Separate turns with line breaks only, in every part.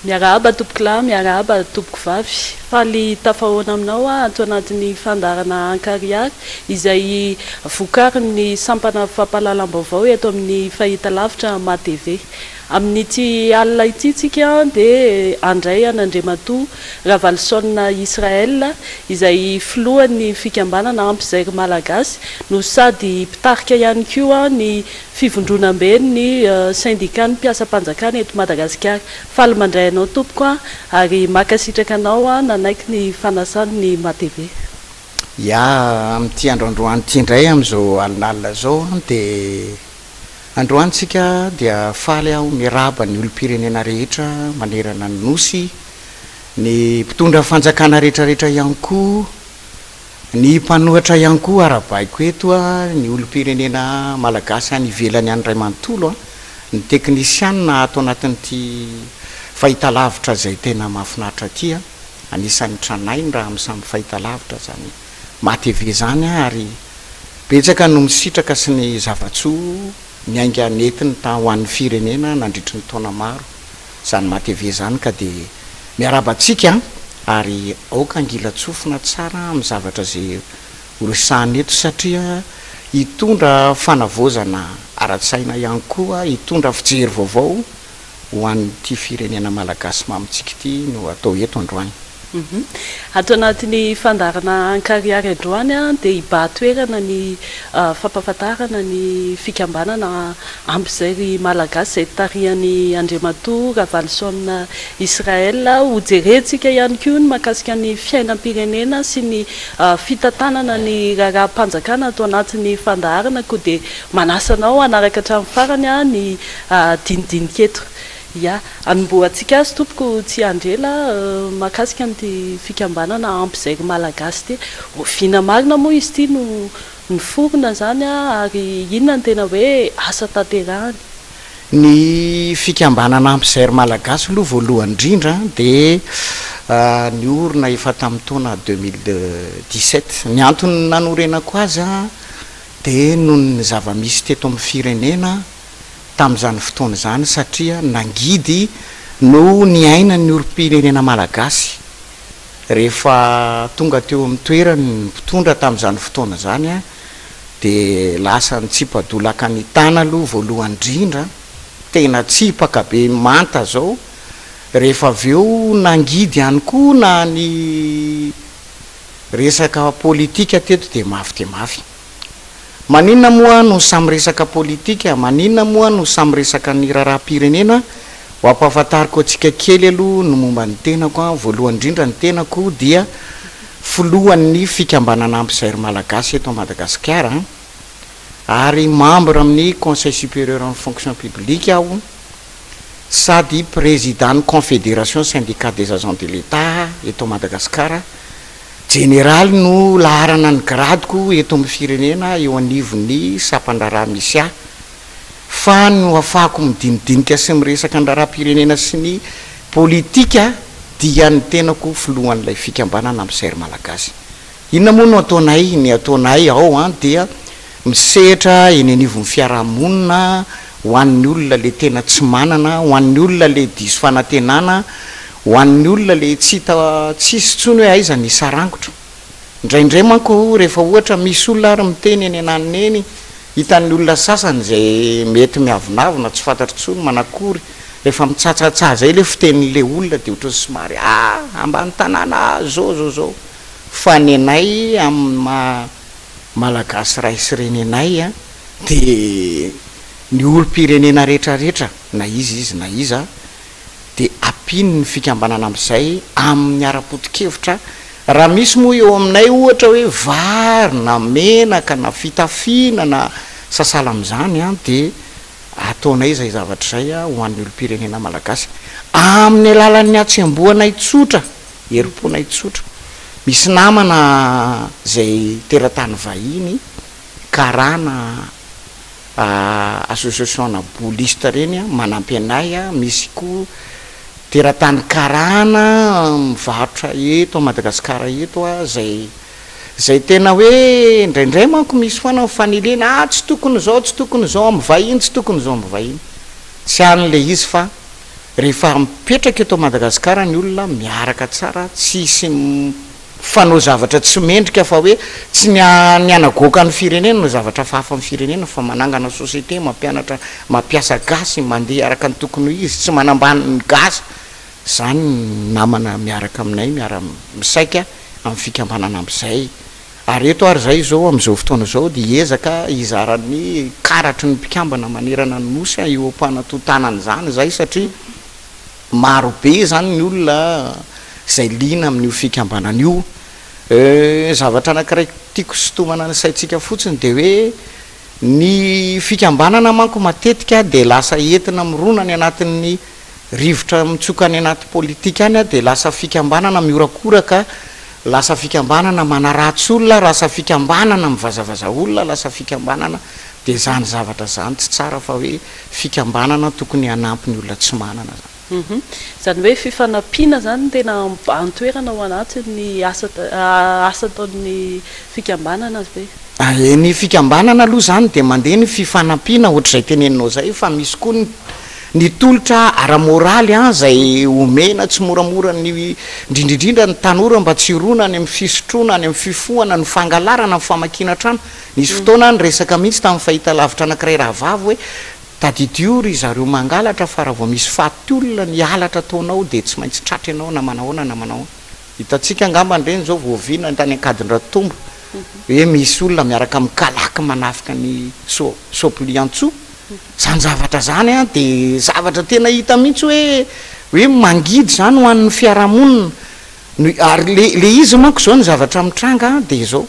Miarahaba tompoko lahy, miarahaba tompoko vavy. Faly tafahoana aminao ato anatin'ny fandarana Ankariary izay vokarin'ny sampana fampahalalam-baovao eto amin'ny fahitalavitra MATV. Amin'ity alina ity tsika dia andray an'Andriamatoa Ravalosaona Israel izay filohan'ny fikambanana ampy-zair malagasy no sady mpitarika ihany koa ny fivondronam-be ny syndicat ny mpiasa-panjakana eto Madagasikara. Faly mandray anao tompoko ary makasitraka anao nanaiky ny fanasan'ny MATV.
Ya amin'ity androandroany ity indray amin'izao alinalina zao dia androantsika dia faly aho miraba ny olom-pirenena rehetra manerana ny nosy, ny mpitondra fanjakana rehetrarehetra ihany koa, ny mpanohatra ihany koa arabaiko eto ny olom-pirenena malagasy any ivelany any ray manontolo ny teknisianina ato anatin'ity fahitalavitra zay tena mahafinaritra ity anisan'ny tranainy raha amin'ny samy fahitalavitra zany MATV zany ary betsaka no misitraka sy ny zavatsoa miainga netiny ho an'ny firenena nandritry ny taona maro zany MATV zany ka dia miarabantsika ary aoka angila tsofina tsara amin'ny zavatra zay horesahany eto satria hitondra fanavozana ara-tsaina ihany koa, hitondra fijery vaovao ho an'ity firenena malagasy mamitsika ity no atao eto androany.
Ato anatin'ny fandarana Ankariary androany dia hiba-toerana ny fampahafantarana ny fikambanana ampy-zair malagasy zay tarihan'ny Andriamatoa Ravalosaona Israel ho jerentsika ihany koa ny mahakasika ny fiainam-pirenena sy ny fitantanana ny raharaham-panjakana ato anatin'ny fandaharana koa dia manasanao anaraka hatramin'ny farany ny dinidiniketo. Ya, anomboantsika azy tompoko tsy andrela mahakasika ny fikambanana ampy-zair malagasy ty. Oviana marina moa izy ty no niforona zany ary inona ny tena hoe asa tanterahany.
Ny fikambanana ampy-zair malagasy aloha voalohany indrindra dia ny orina efa tamin'ny taona 2017. Ny antony nanorenako azy dia noho ny zava-misy teto amin'ny firenena tamin'izany fotoana zany satria nangidy no ny aina ny olom-pirenena malagasy rehefa tonga teo amin'ny toerany mpitondra tamin'izany fotoana zany dia lasa nitsipatolaka ny tana aloha voalohany indrindra tena tsipaka be manta zao rehefa avy eo nangidy ihany koa na ny resaka politika teto dia mafy dia mafy. Maninona moa no samy resaka politika, maninona moa no samy resaka ny raharaham-pirenena ho ampahafantariko antsika kely aloha no momba ny tenako voalohany indrindra ny tenako dia filohan'ny fikambanana ampy-zair malagasy eto Madagasikara ary membre amin'ny Conseil supérieur en fonction publique aho sady président ny confédération syndicat des agents de l'État eto Madagasikara. Général no laharana ny gradiko eto amin'ny firenena eo anivon'ny sapan-draharaha misy fa no afahako midinidinika sy miresaka ny raharaham-pirenena sy ny politika dia ny tenako filohan'ilay fikambanana ampy-zair malagasy. Inona moa no ataonay? Ny ataonay ao dia misehatra eny anivon'ny fiarahamonina ho an'ny olona le tena tsy manana, ho an'ny olona le diso fanantenana, ho an'ny olona le tsy hita tsisy tsony hoe aiza ny sarangotra. Indraindray manko rehefa ohatra misy olona ary miteny eny ananiny eny hitan'ny olona sasany zay mety miavonavona tsy fantatry tsony manakory rehefa mitsatsatsa zay le fitenin'le olona dia ohatran'ny somary ambany tanàna zao fa ny anay amin'ny malagasy ray sy renenay dia ny olom-pirenena rehetrarehetra na izy na iza dia apiny ny fikambanana amin'izay amin'ny ara-potikevitra raha misy moa eo aminay ohatra hoe vary na menaka na fitafiana na sasala amin'izany dia ataonay zay zavatra zay ho an'ny olom-pirenena malagasy amin'ny alalan'ny atsembohanay tsotra herim-ponay tsotra. Misy namana zay teratany vahiny karana association na bouliste reny manampy anay misy koa teratany karana mivarotra eto Madagasikara eto zay tena hoe indraindray manko misy foana mifanilena tsy tokony zao tsy tokony zao amin'ny vahiny tsy tokony zao amin'ny vahiny tsy an'le izy fa rehefa mipetraka eto Madagasikara ny olona miaraka tsara tsisy fanao zavatra tsy mendrika fa hoe tsy nianagoaka ny firenena no zavatra fahafa amin'ny firenena fa manangana société mampianatra mampiasa gasy mandeha araka ny tokony ho izy tsy manambany ny gasy zany namana miaraka aminay misaika amin'ny fikambanana amin'izay ary eto ary zay zao amin'izao fotoana zao dia ezaka izaran'ny karatry ny mpikambana manerana ny nosy eo am-panatotanany zany zay satria marobe zany ny olona zay lina amin'io fikambanana io zavatra anankiray tiako sitomana ny saitsika fotsiny de hoe ny fikambanana manko matetika de lasa entina mirona ny anatin'ny rivotra mitsoka ny anaty politika any a de lasa fikambanana miorakoraka lasa fikambanana manaratsy olona lasa fikambanana mivazavaza olona lasa fikambanana de zany zavatra zany tsy tsara fa hoe fikambanana tokony hanampy ny olona tsy manana zany
zany hoe fifanampiana zany tena antoerana ao anatin'ny asa ataon'ny fikambanana azy be
ny fikambanana aloha zany de mandeha ny fifanampiana ohatr'izay teneninao zay fa misy koa ny tolotra ara-moraly zay omena tsy moramora ny indrindrindrindra ny tanora mba tsy rona ny amin'ny fisotrona any amin'ny fifohana ny fangalarana ny famakina trano nisy fotoana ny resaka mihitsy tamin'ny fahita lavitra anankiray raha vavo hoe tadidiory zareo mangalatra fa raha vao misy faty olona ny alatra taonao de tsy maintsy tratra ianao na manahoana na manao hitatsika angambany reny zao voavina tany ankadindratombo hoe misy olona miaraka mikalaky manafika ny sopliantso zany zavatra zany a de zavatra tena hita mihitsy hoe mangidy zany ho an'ny fiarahamonina ary le izy manko zao ny zavatra mitranga de zao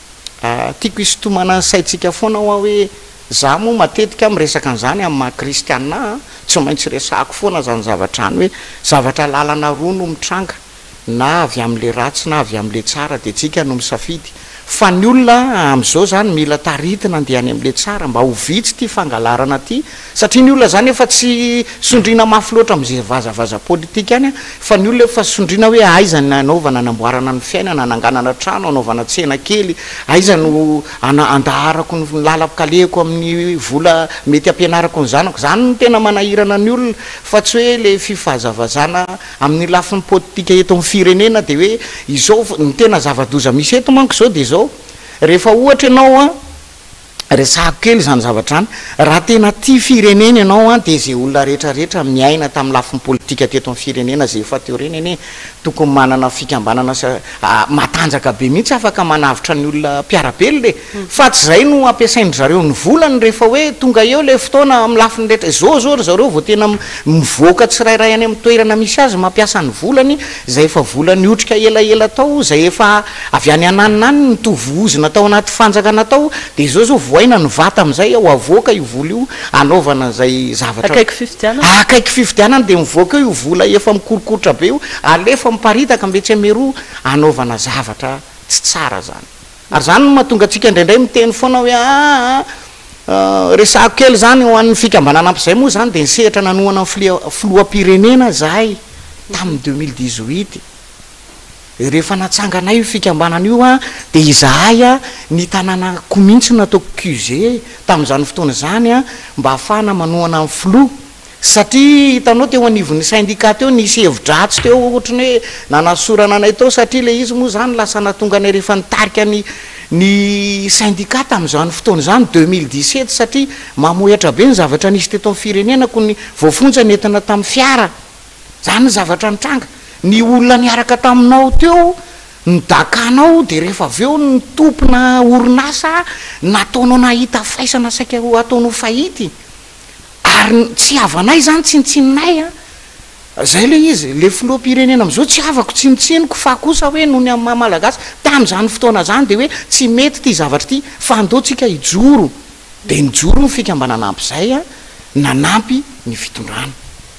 tiako isotomana saitsika foana hoa hoe za moa matetika miresaka an'izany amin'ny mahakristiana tsy maintsy resako foana zany zavatra any hoe zavatra lalana roa no mitranga na avy amin'le ratsy na avy amin'le tsara de tsika no misafidy fa ny olona am'izao zany mila taritina andehany amin'le tsara mba ho vitsy ty fangalarana ty satria ny olona zany efa tsy sondrina mafy loatra am'zay vazavaza politika any a fa ny olona efa sondrina hoe aiza ny anaovana anamboarana ny fiainana ananganana trano anaovana tsena kely aiza no andaharako ny lalako-kalehako amin'ny vola mety ampianarako ny zanako zany ny tena manahirana ny olona fa tsy hoe le fifahazavazana amin'ny lafin'ny politika eto amin'ny firenena de hoe izao ny tena zava-doza misy eto manko zao de zao rehefa ohatra ianao a resako kely zany zavatra any raha tena tia firenena ianao a de zay olona rehetrarehetra miaina tamin'ny lafin'ny politika teto amin'ny firenena zay efa teo reny eny tokony manana fikambanana matanjaka be mihitsy afaka manavitra ny olona mpiarabely le fa tsy zay no ampiasaindry zareo ny volany rehefa hoe tonga eo le fotoana amin'ny lafiny rehetra zao zareo vao tena mivoaka tsirairay any amin'ny toerana misy azy mampiasa ny volany zay efa volany otrika elaela tao zay efa avy any ananinany nitovozina tao anaty fanjakana tao de zao voaina ny vata am'izay ao avoaka io vola io anaovana zay zavatra akaiky fifidianana de mivoaka io vola efa mikorokorotra be io alefa miparitaka metsy ameroa anaovana zavatra tsy tsara zany ary zany mahatonga atsika indraindray miteny foana hoe resako kely zany ho an'ny fikambanana amp'izay moa zany de nisehatra nanohana filoam-pirenena zahay tamin'ny 2018 rehefa natsanganay io fikambanana io a de izahay a ny tanànako mihitsy nataoko QG tamin'izany fotoana zany a mba hahafahana manohana amin'ny filo satria hitanao teo anivon'ny syndicat teo nisy hevidratsy teo ohatrany hoe nanasorana anay tao satria le izy moa zany lasa natonga anay rehefa nitarika ny syndicat tamin'izany fotoana zany 2017 satria mamohatra be ny zavatra nisy teto amin'ny firenenako ny voafonja ny entina tamin'ny fiara zany ny zavatra nitranga ny olona niaraka taminao teo ny dakanao de rehefa avy eo ny tompona orinasa nataonao nahita faisana saika ataonao fahity ary tsy avanay zany tsinitsinonay a zay le izy le filoam-pirenena am'izao tsy avako tsinitsiniko fa kosa hoe noho ny amin'ny mahamalagasy tam'izany fotoana zany de hoe tsy mety ty zavatra ty fa andeotsika hijoro de nijoro ny fikambanana amp'izay a nanampy ny fitondrana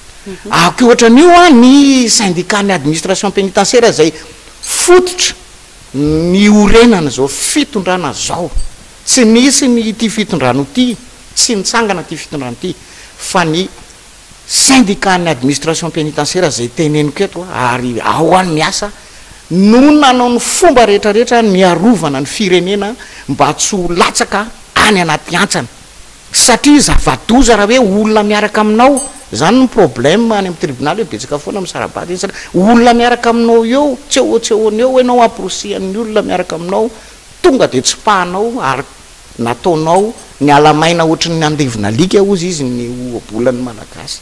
ako ohatran'io a ny syndicat ny administration pénitentiaire zay fototra ny orenana zao fitondrana zao tsy misy ny ty fitondrano ty tsy nitsangana ty fitondrano ty fa ny syndicat ny administration pénitentiaire zay teneniko eto ary ao any miasa no nanao ny fomba rehetrarehetra miarovana ny firenena mba tsy ho latsaka any anaty antsana satria zavadoza raha hoe olona miaraka aminao zany ny problème any amin'ny tribunal hoe betsaka foana misarabady izy olona miaraka aminao eo tsy eo eo ianao amprosian'ny olona miaraka aminao tonga de tsy pahanao ary nataonao ny alamaina ohatrany ny andevina lika ozy izy ny obolan'ny malagasy.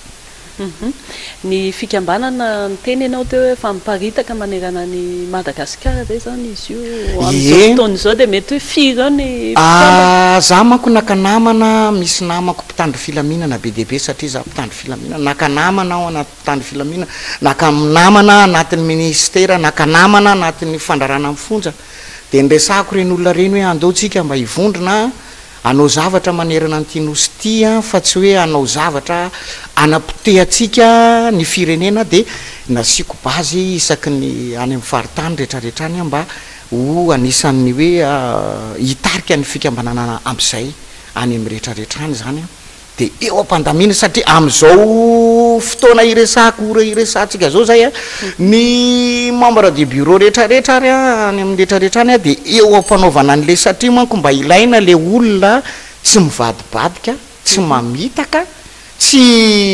Ny fikambanana ny teny ianao teo hoe fa miparitaka manerana ny Madagasikara zay zany izy io am'izao fotoana izao de mety hoe firy ny
za manko nakanamana misy namako mpitandro filaminana be deaibe satria za mpitandro filaminana nakanamana ao anaty mpitandro filaminana nakanamana anatin'ny ministera nakanamana anatin'ny fandrarana amin'ny fonja de nresako reny olona reny hoe andeotsika mba hivondrona anao zavatra manerana ny tinostia fa tsy hoe anao zavatra anapotehatsika ny firenena de nasiako bazy isaky ny any amin'ny faritany rehetrarehetrany mba ho anisan'ny hoe hitarika ny fikambanana amp'izay any amin'ny rehetrarehetrany zany de eo ampandamina satria am'izao fotoana iresako ora iresantsika zao zay ny membre du bureau rehetrarehetra ary any amin'ny rehetrarehetrany de eo ampanaovana an'le satria manko mba ilaina le olona tsy mivadibadika tsy mamitaka tsy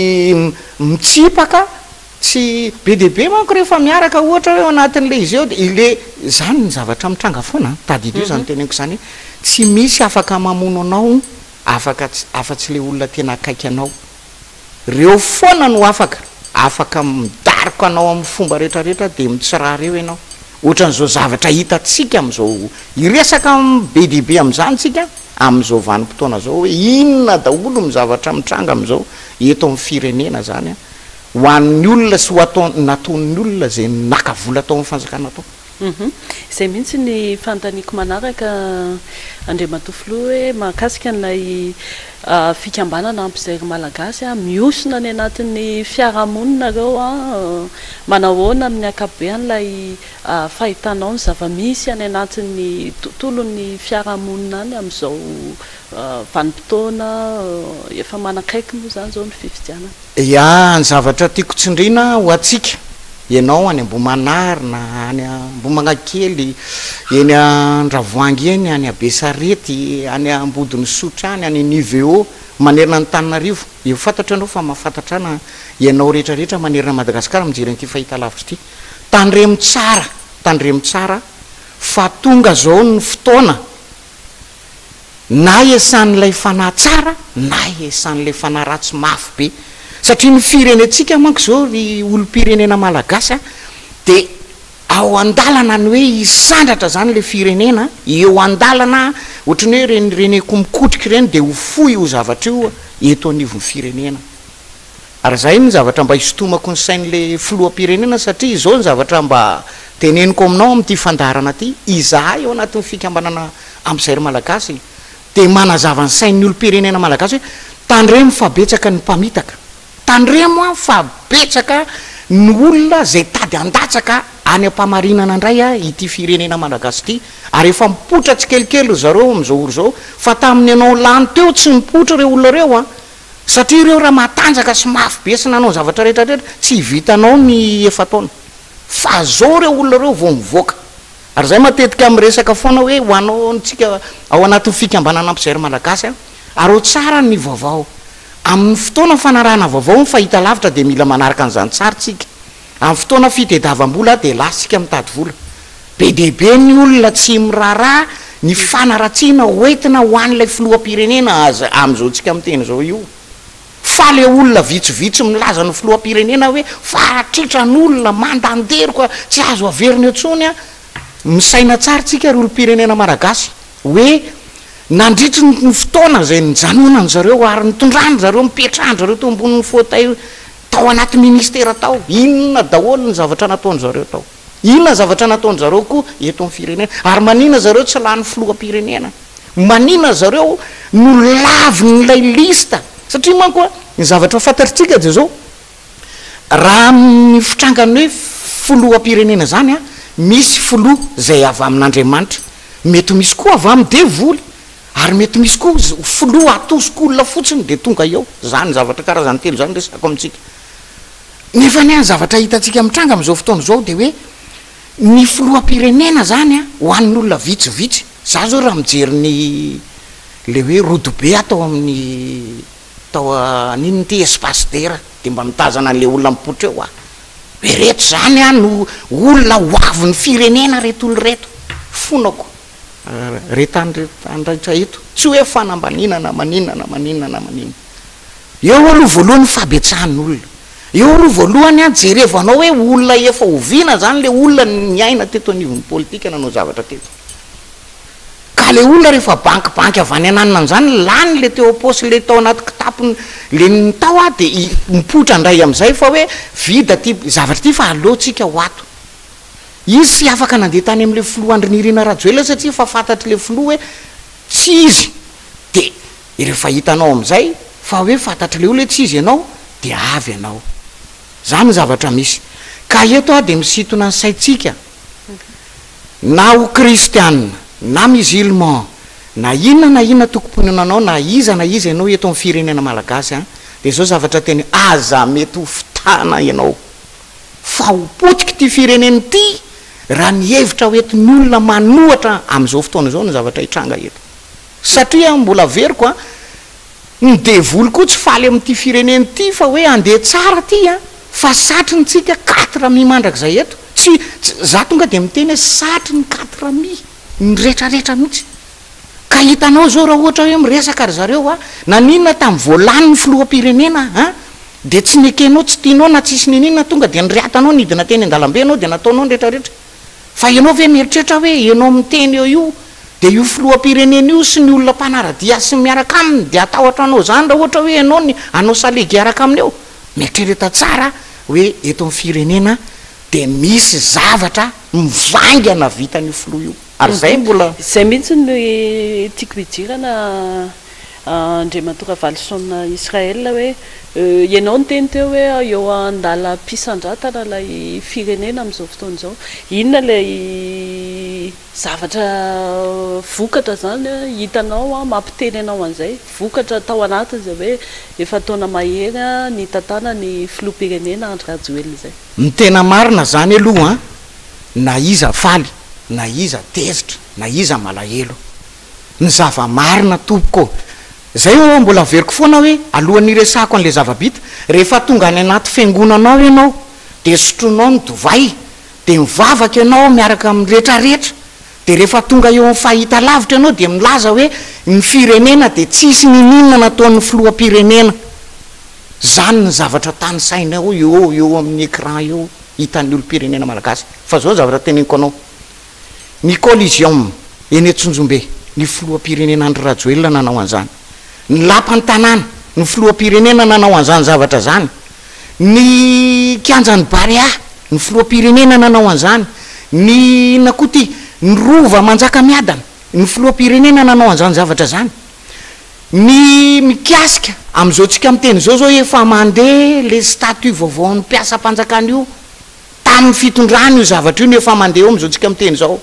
mitsipaka tsy be deaibe manko rehefa miaraka ohatra hoe anatin'le izy eo de ile zany ny zavatra mitranga foana tadidio zany teneniko zany tsy misy afaka mamono anao afa-tsy le olona tena akaiky anao reo foana no afaka midariko anao amin'ny fomba rehetrarehetra de mitsirah reo ianao ohatran'izao zavatra hitatsika am'izao iresaka be deaibe am'izany tsika am'izao vanim-potoana zao hoe inona daholo mizavatra mitranga am'izao eto amin'ny firenena zany ho an'ny olona sy ho atao nataon'ny olona zay nakavola atao amin'ny fanjakana atao.
Izay mihitsy ny fantaniko manaraka Andriamatofilo hoe mahakasika n'ilay fikambanana ampizery malagasy miosona ny anatin'ny fiarahamonina reo manahoana amin'ny akabean'ilay fahitanao ny zava-misy any anatin'ny tontolon'ny fiarahamonina any amin'izao vanim-potoana efa manakaiky moa zany zao ny fifidianana.
Ya ny zavatra tiako tsindriana ho atsika ianao any Ambohimanarina any Ambohimagnakely eny Andravoahangy eny any Besarety any Ambodiny Sotra any Niveo manerana ny Tananarivo eo fantatra anao fa mahafantatra na ianao rehetrarehetra manerana Madagasikara mijery an'ity fahita lavitra ity tandremo tsara fa tonga zao ny fotoana na esan'ilay fanahy tsara na esan'ilay fanahy ratsy mafy be satria ny firenetsika manko zao ry olom-pirenena malagasy de ao andalana ny hoe isandratra zany le firenena eo andalana ohatrany hoe reneko mikotriky reny de ho foy io zavatra io eto anivon'ny firenena ary zay ny zavatra mba hisotomako ny sain'le filoham-pirenena satria izao ny zavatra mba teneniko aminao amin'ity fandarana ty izahay eo anatin'ny fikambanana ampizery malagasy de manazava ny sain'ny olo-pirenena malagasy hoe tandremo fa betsaka ny mpamitaka tandremo fa betsaka ny olona zay tady andatsaka any ampamarinana indray ity firenena malagasy ity ary efa mipotra tsy kelikely zareo am'izao oro zao fa tamin'ny anao lany teo tsy mipotra reo olona reo satria reo raha matanjaka sy mafy be sy nanao zavatra rehetrarehetra tsy vitanao ny efa taona fa zao reo olona reo vao mivoaka ary zay matetika am'resaka foana hoe ho anao ntsika ao anatin'ny fikambanana ampizery malagasy ary ho tsara ny vaovao amin'ny fotoana fanarahana vaovao ny fahita lavitra de mila manaraka an'izany tsara tsika amin'ny fotoana fitediavam-bola de lasitsika mitady vola be deaibe ny olona tsy miraharaha ny fanaratsiana hoentina ho an'ilay filoham-pirenena am'izao tsika miteny zao io fa le olona vitsivitsy milaza ny filoham-pirenena hoe faratritra n'olona mandanderiko tsy azo averiny etsony misaina tsara tsika ry olo-pirenena malagasy hoe nandritry ny fotoana zay nijanonany zareo ary nitondrany zareo mipetrahany zareo teo ambonin'ny fauteuil tao anaty ministera tao inona daholo ny zavatra nataony zareo tao inona zavatra nataony zareo koa eto amin'ny firenena ary manina zareo tsy lany filoham-pirenena manina zareo no lavin'ilay lista satria manko ny zavatra fantaritsika de zao raha ny fitrangany hoe filoham-pirenena zany misy filoha zay avy amin'Andriamanitra mety misy koa avy amin'ny devoly ary mety misy koa filoha atosiko olona fotsiny de tonga eo zany zavatra karazany telo zany resako amintsika nefa ny any zavatra hitatsika mitranga am'izao fotoana zao de hoe ny filoham-pirenena zany ho an'ny olona vitsivitsy za zao raha mijery ny le hoe rodobe atao amin'ny tao aniny ty espace dera de mba mitazana an'le olona mipotra eo hoe reto zany a no olona hoavin'ny firenena reto olo reto fonako retandraitra eto tsy hoe fanambaninana maninana eo aloha voalohany fabetsahan'ny olona eo aloha voalohany a jerevanao hoe olona efa oviana zany le olona ny aina teto anivon'ny politika nanao zavatra teto ka le olona rehefa bankibanky avy any ananina an'izany lany le teo aposy le tao anaty kitapony le nytao a de mipotra indray am'izay fa hoe vida ty zavatra ty fa aleotsika ho ato izy sy afaka nandeha tany am'le filoha andrinirina rajoela satria fa fantatry le filoha hoe tsy izy de rehefa hitanao am'izay fa hoe fantatry le olo hoe tsy izy ianao de avy ianao zany zavatra misy ka eto a de misitona ny saitsika na ho kristianina na musulman na inona tokom-ponenanao na iza ianao eto amin'ny firenena malagasy a de zao zavatra teny aza mety ho fitana ianao fa hopotika ty fireneny ty raha ny hevitra hoetiny olona manohatra am'izao fotoana zao ny zavatra hitranga eto satria mbola veriko a ny devoly koa tsy faly amin'ity fireneny ty fa hoe andeha tsara ty a fa satry nytsika 4 mi mandrak'izay eto tsy za tonga de miteny hoe satry ny 4 mi ny rehetrarehetra mihitsy ka hitanao zao raha ohatra hoe miresaka ry zareo a naninona tamin'ny voalany ny filoham-pirenena a de tsy nekenao tsy tianao na tsisy ninina tonga de nyriatanao nidina teny an-dalambe anao de nataonao ny rehetrarehetra fa ianao ve mieritrehitra hoe ianao miteny eo io de io filoham-pirenena io sy ny olona mpanaradia sy miaraka aminy de atahotra anao zany raha ohatra hoe ianao ny anao salegy araka aminy eo mieritrereta tsara hoe eto amin'ny firenena de misy zavatra mivaingana vitan'io filoha io ary zay mbola
zay mihitsy ny tiako hidirana andriamantora valsona Israel hoe ianao nyteny teo hoe eo andala mpisandratana lay firenena am'izao fotoana izao inona lay zavatra vokatra zany hitanao a mampiteny anao an'izay vokatra tao anatiny zay hoe efa taona mahery ny tantana ny filoham-pirenena Andry Rajoelina zay
ny tena marina zany aloha a na iza faly na iza tezitra na iza malahelo ny zava-marina tompoko zay o mbola veriko foana hoe alohan'ny resako an'le zava-bita rehefa tonga any anaty fiangonanao ianao de sotronao ny dovay de mivavaka ianao miaraka amin'ny rehetrarehetra de rehefa tonga eo amin'ny fahita lavitra ianao de milaza hoe ny firenena de tsisy nininona nataon'ny filoham-pirenena zany ny zavatra tany sainao eo amin'ny écran eo hitan'ny olo-pirenena malagasy fa zao zavatra teneniko anao ny collision eny Tsonjombe ny filoham-pirenena Andry Rajoelina nanao an'izany ny lapan'ny tanàna ny filoham-pirenena nanao an'izany zavatra zany ny kianjan'ny Barea ny filoham-pirenena nanao an'izany ny nakoty ny rova manjaka miadana ny filoham-pirenena nanao an'izany zavatra zany ny mikasika am'izao tsika miteny zao efa mandeha le statut vaovao ny mpiasa-panjakana io tamin'ny fitondrany io zavatra io ny efa mandeha eo am'izao tsika miteny zao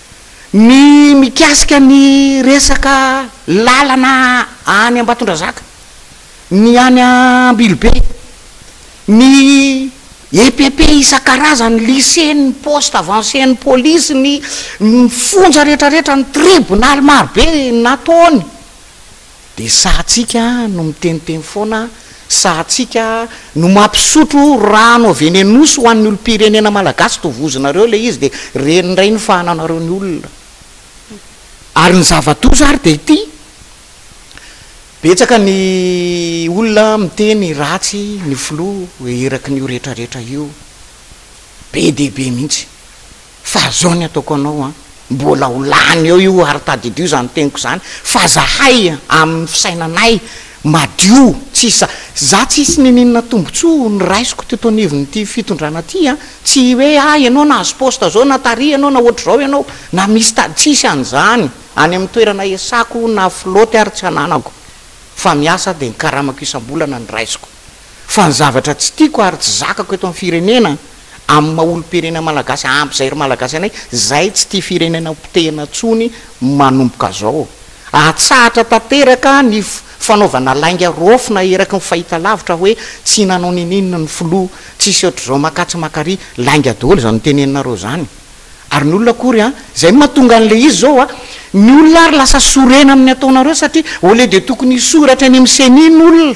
ny mikasika ny resaka lalana any Ambatondrazaka ny any Ambilobe ny EPP isan-karazany lycée ny poste avancé ny police ny fonja rehetrarehetra ny tribunal marobe nataony de sahatsika no miteniteny foana sahatsika no mampisotro rano avy eny anosy ho an'ny olo-pirenena malagasy tovozonareo le izy de renindray ny fahananareo ny olona ary ny zavatozo ary de ity betsaka ny olona miteny ratsy ny filoha hoe eraky n'io rehetrarehetra io be dehibe mihitsy fa zao ny ataoko anao a mbola ho lany eo io ary tadidio zany teniko zany fa zahay amin'ny fisainanay madio tsisa za tsisy nininona tombontsoa ny raisiko tetonivonyity fitondrana ty a tsy hoe ianao na azo posta zao na tari ianao na ohatry zao ianao na misy tsisy an'izany any amin'ny toerana esako na floty ary tsy ananako fa miasa de nykaramako isam-bolana ny raisiko fa ny zavatra tsy tiako ary tsy zakako eto amin'ny firenena amin'ny maolo-pirenena malagasy ampy zay ry malagasy anay zay tsy tia firenena mpitehana tsony manomboka zao atsahatra tanteraka ny fanaovana lainga rofina eraky ny fahita lavitra hoe tsy nanao nininona ny filoha tsisy ohatry zao makatsy makary lainga daholo zany teneninareo zany ary ny olona akory a zay mahatonga an'le izy zao a ny olona ary lasa sorena amin'ny ataonareo satria au lieu de tokony soratra any amin'ny seni ny olona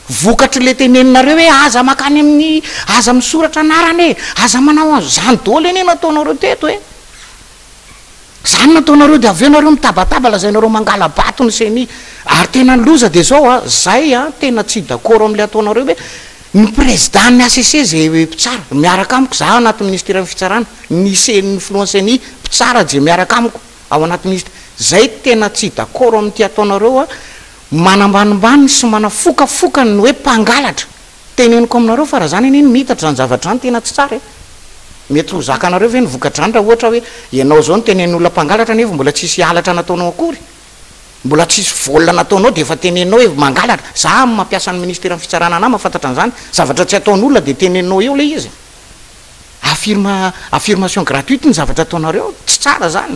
vokatry le teneninareo hoe aza makany amin'ny aza misoratra anarany e aza manao azo zany dôly eny nataonareo teto e zany nataonareo de aveo nareo mitabataba lazainareo mangala bato ny seny ary tena ny loza de zao a zay a tena tsy d'accord am'le ataonareo hoe ny président ny ACC zay mpitsara miaraka amiko za anaty ministère fitsarana ny sen'ny influenceny mpitsara je miaraka amiko ao anaty ministre zay tena tsy d'accord am'ty ataonareo a manambanimbany sy manafokafokany ny hoe mpangalatra teneniko aminareo fa raha zany eny mitatra zany zavatra zany tena tsy tsara e mety ho zakanareo ve ny vokatrany raha ohatra hoe ianao zao ny tenen'olona mpangalatra nefa mbola tsisy alatra nataonao akory mbola tsisy volona nataonao de efa tenenao hoe mangalatra za mampiasa ny ministère fitsarana ana mahafantatra an'izany zavatra tsy ataon'olona de tenenao eo le izy affirmation gratuite ny zavatra ataonareo tsy tsara zany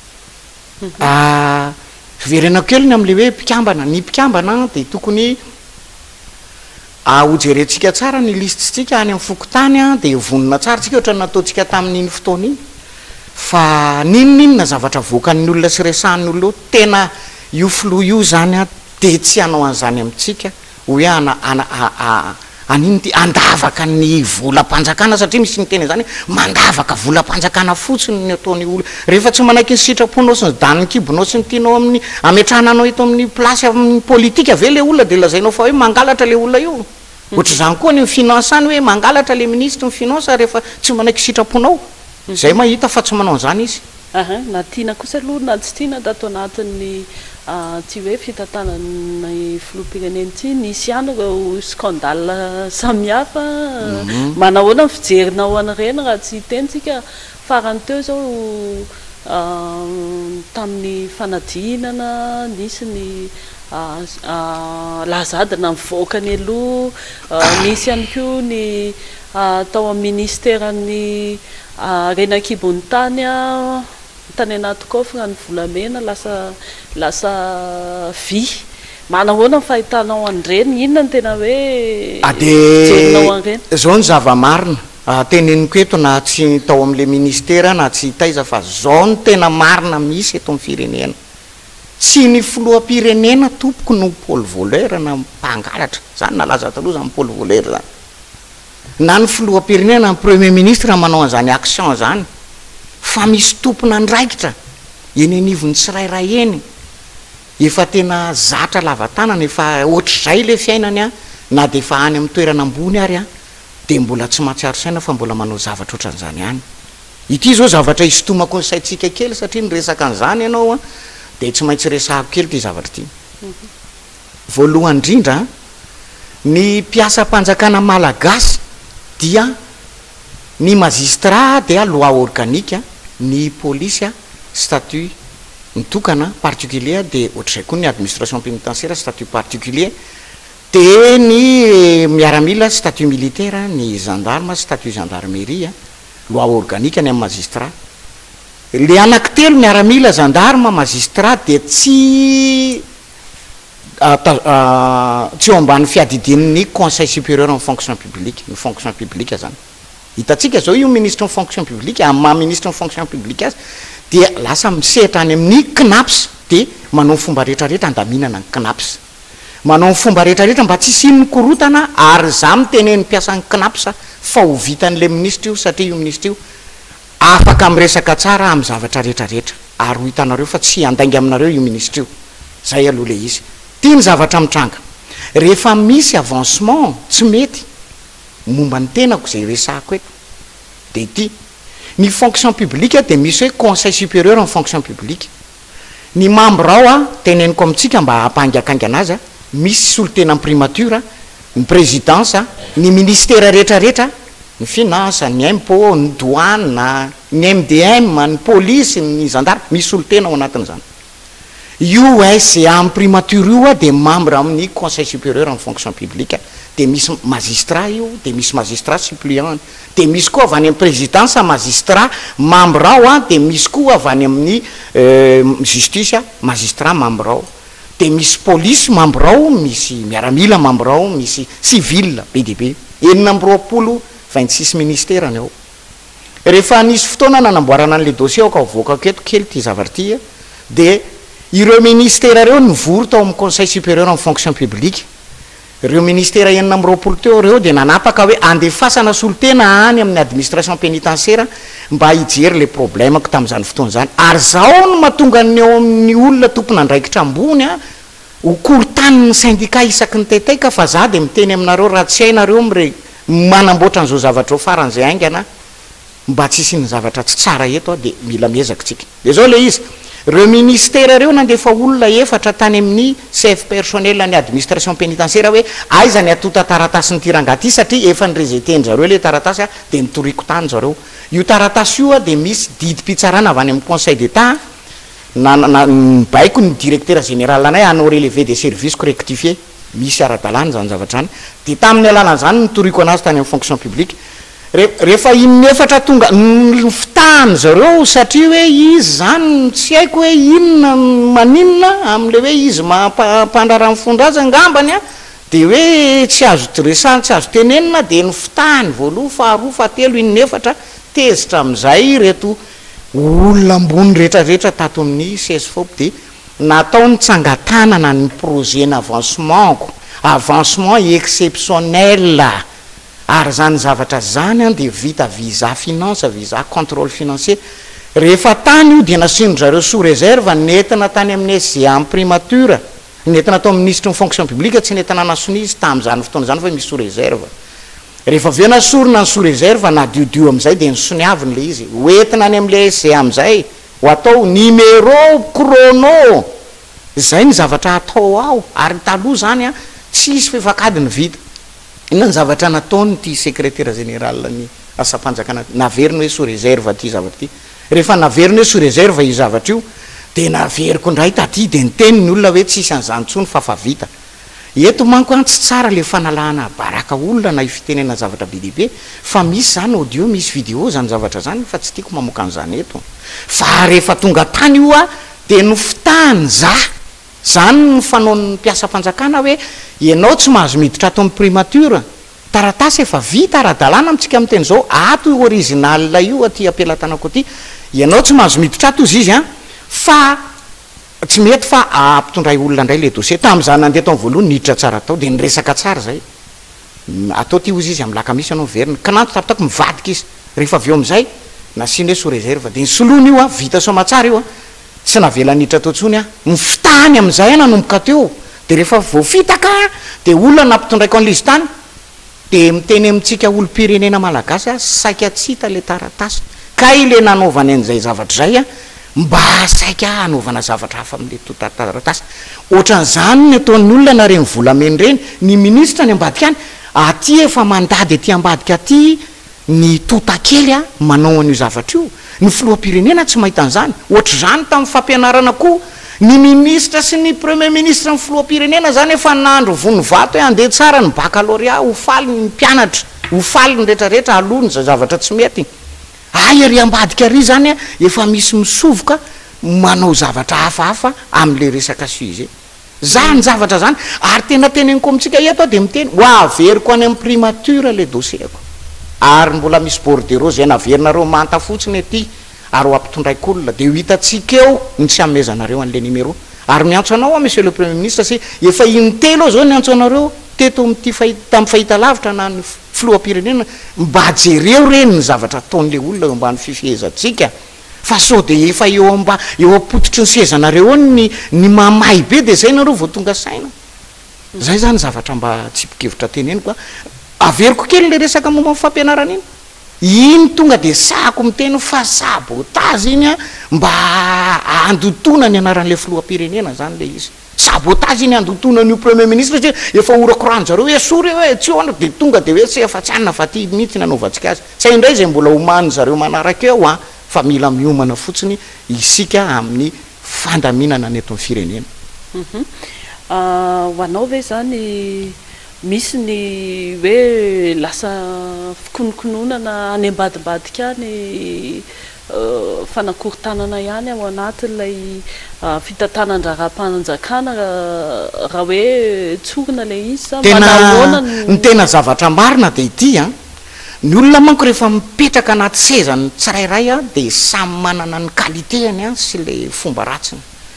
verenako keliny am'le hoe mpikambana ny mpikambana de tokony hojerentsika tsara ny listetsika any amin'ny fokotany a de vonona tsara tsika ohatra nataontsika tamin'iny fotoana iny fa ninoninona zavatra voakan'ny olona sy resahan'ny olona tena io filo io zany a de tsy hanao an'izany amitsika hoe aniny ty andavaka ny volam-panjakana satria misy ny tena zany mandavaka volam-panjakana fotsiny ny ataony olo rehefa tsy manaiky ny sitraponao sy ny daniny kibonao sy ny tianao amin'ny ametrahananao eto amin'ny plasy amin'ny politika ave le olona de lazainao fa hoe mangalatra le olona io ohatra zany koa ny finance any hoe mangalatra le ministre ny finance rehefa tsy manaiky sitraponao zay mahita fa tsy manao an'izany izy
na tiana kosa aloha na tsy tiana da atao anatin'ny tsy hoe fitantanany filoham-pireneny ty nisy ihany reo scandale samihafa manahoana ny fijerinao an'ireny raha tsy tentsika farany teo zao tamin'ny fanadinana nisy ny lazadina mivoakany aloha nisy ihany koa ny tao amin'ny ministèran'ny renakibony tany a tany anaty kofra ny volamena lasa vy manahoana ny fahitanao an'ireny inona ny tena hoe jerinao an'ireny
zao ny zava-marina teneniko eto na tsy tao am'le ministère na tsy hitaiza fa zao ny tena marina misy eto amin'ny firenena tsy ny filoham-pirenena tompoko no pôle voleur na mpangalatra zany nalaza taloha zany pôle voleur zany na ny filoham-pirenena ny premier ministre manao an'izany action zany fa misy tompona ndraikitra eny anivony tsirairay eny efa tena zatra lavatanana efa ohatr'zay le fiainany a na de efa any amin'ny toerana ambony ary a de mbola tsy mahatsiaro saina fa mbola manao zavatra ohatran'izany hany ity zao zavatra isotomako ny saitsika kely satria ny resaka an'izany ianao a de tsy maintsy resahako kely ty zavatra ty voalohany indrindra ny mpiasa-mpanjakana malagasy dia ny magistrat dia loi organique ny polisy statut mitokana particulier de ohatr'izay koa ny administration pénitentiaire statut particulier de ny miaramila statut militaire ny gendarme statut gendarmerie loi organique ny amin'ny magistrat le anaky telo miaramila gendarme magistrat de tsy eo ambany fiadidin'ny conseil supérieur en fonction publique ny fonction publique zany hitatsika zao io ministre en fonction publique maha ministre en fonction publique azy dia lasa misehatra any amin'ny CNAPS de manao fomba rehetrarehetra andaminana ny CNAPS manao fomba rehetrarehetra mba tsy siny korotana ary za miteneny mpiasan'ny CNAPS fa ho vitan'le ministre io satria io ministre io afaka miresaka tsara amin'ny zavatra rehetrarehetra ary ho hitanareo fa tsy andaingy aminareo io ministre io zay aloha le izy tia ny zavatra mitranga rehefa misy avancement tsy mety momba ny tenako zay resahako eto de ty ny fonction publique de misy hoe conseil supérieur en fonction publique ny membre ao a teneniko amitsika mba hampangakangy anazy a misy solotena ny primature ny présidence ny ministère rehetrarehetra ny finance ny impôt ny douane ny MDM ny police ny gendarme misy solotena ao anatin'izany io zay amin'ny primature io a de membre amin'ny conseil supérieur en fonction publique de misy magistrat io de misy magistrat suppléant de misy koa avy any amin'ny présidence magistrat membre ao a de misy koa avy any amin'ny justice magistrat membre ao de misy police membre ao misy miaramila membre ao misy civil be de be 26 ministère ny ao rehefa nisy fotoana nanamboarana an'le dossier ao ka voaka keto kely ty zavatra ty de ireo ministère reo nivory tao amin'ny conseil supérieur en fonction publique reo ministera enina am'roapolo teo reo de nanapaka hoe andefasana solotena any amin'ny administration pénitentiaire mba hijery le problemako tam'izany fotoana zany ary zao no mahatonga ny eo amin'ny olona tompona andraikitra ambony a hokorotaniny syndicat isaky ny tetaika fa za de miteny aminareo raha tsy hainareo mre manamboatra an'izao zavatra ao faran'izay aingana mba tsy isiny zavatra tsy tsara eto a de mila miezaka tsika de zao le izy reo ministera reo nandefa olona efatra tany amin'ny chef personnel ny administration pénitentiaire hoe aizany atota taratasy ny tirangaty satria efa nyrezeteny zareo le taratasy a de nitoriko tany zareo io taratasy io a de misy didim-pitsarana avy any amin'ny conseil d'état baiko ny directeur général anay anao relevé des services rectifié misy ara-dalàna zany zavatra zany de tamin'ny alalan'zany nitoriko anazy tany amin'ny fonction publique rehefa inefatra tonga fitahany zareo satria hoe izy zany tsy haiko hoe inona maninona am'le hoe izy mampandrara mifondra azy angambany a de hoe tsy azo dresany tsy azo tenenina de ny fitahany voaloha faharoa fahatelo inefatra tezitra am'izay reto olona ambony rehetrarehetra tato amin'ny sesfop de natao ny tsangatanana ny projet n'avancement exceptionnel ary zany zavatra zany a de vita visa finance visa contrôle financier rehefa tany io de nasindry zareo sous réserve nentina tany amin'ny SGA en primature nentina tao ministre ny fonction publique tsy nentina nasony izy tam'izany fotoana zany fa misy sous réserve rehefa aveo nasorona ny sous réserve nadiodio am'izay de nisoniaviny le izy hoentina any am'le SGA am'izay ho atao numéro chrono zay ny zavatra atao ao ary taloha zany a tsisy fefakadiny vita inona ny zavatra nataony ty secrétaire général ny asa-panjakana naveriny hoe sous réserve ty zavatra ty rehefa naveriny hoe sous réserve io zavatra io de naveriko ndray taty de niteny ny olona hoe tsisy an'izany tsony fa fa vita eto manko a tsy tsara le fanalahana baraka olona na ifitenena zavatra be dehibe fa misy zany audio misy video zany zavatra zany fa tsy tiako mamoaka an'izany eto fa rehefa tonga tany io a de no fitahany zany ny fanaon'ny mpiasa-panjakana hoe ianao tsy mahazo miditra ato amin'ny primature taratasy efa vita ara-dalàna amitsika am'teny zao ato original io aty apelatanako aty ianao tsy mahazo miditra ato izy izy a fa tsy mety fa ampitondray olona ndray le dossier tam'izany nandeha tao voalohany niditra tsara tao de nyresaka tsara zay atao ty ozy izy amy laka misy anao verina kananto tapitako mivadika izy rehefa aveo am'izay nasiny hoe sous réserve de ny soloana io a vita somatsara io a tsy navela niditra tao ntsony a mifitahany am'izay a nanomboka teo de rehefa voafitaka de olona nampitondraiko an'lizy tany de miteny amitsika olo-pirenena malagasy a saika tsita le taratasy ka ile nanaovany an'izay zavatra zay a mba saika anaovana zavatra hafa am'le taratasy ohatran'izany ny ataon'ny olona nareny volameny reny ny ministra ny ambadika any aty efa mandady aty ambadika aty ny totakely a manao an'io zavatra io ny filoam-pirenena tsy mahita an'izany ohatra zany tamin'ny fampianarana koa ny ministra sy ny premier ministre ny filoam-pirenena zany efa nandro vonovato hoe andeha tsara ny baccalauréat ho faly ny mpianatra ho faly ny rehetrarehetra alony za zavatra tsy mety ay ary ambadika ary zany a efa misy misovoka manao zavatra hafahafa am'le resaka sujet zany zavatra zany ary tena teneniko amitsika eto de miteny ho averiko any amin'ny primature le dossierko ary mbola misy bordereau zay naverinareo manta fotsiny aty ary ho ampitondraiky olona de ho hitatsika eo ny tsy amezanareo an'le numéro ary miantso anao a monsieur le premier ministre sy efa intelo ao zao niantso anareo teto amty tam'y fahita lavitra na ny filoam-pirenena mba jereo reny ny zavatra ataon'le olona eo ambany fifehezatsika fa so de efa eo amba eo apototry ny sezanareo ny mamay be de zay nareo vo tonga saina zay zany zavatra mba tsipikevitra teneniko a averiko kely le resaka momba fampianarana iny tonga de sako miteny fa sabotazy iny a mba andotona ny anaran'le filoam-pirenena zany le izy sabotazy iny andotonan'io premier ministre satria efa orakorano zareo hoe sory hoe tsy eo de tonga de hoe tsy efa tsy anina fa ty mihitsy nanaovantsika azy tsy indray zay mbola homany zareo manaraka eo a fa mila miomana fotsiny isika amin'ny fandaminana ny eto amin'ny firenena
ho anao ve zany misy ny hoe lasa fikonokononana any ambadimbadika any fanakorontanana ihany ao anatin'ilay fitantanan-draharaha-mpanjakana raha hoe tsorona le izy sa
tena ny tena zavatra marina de ity a ny olona manko rehefa mipetraka anaty sezany tsirairay a de samy manana ny qualitéany a sy le fomba ratsiny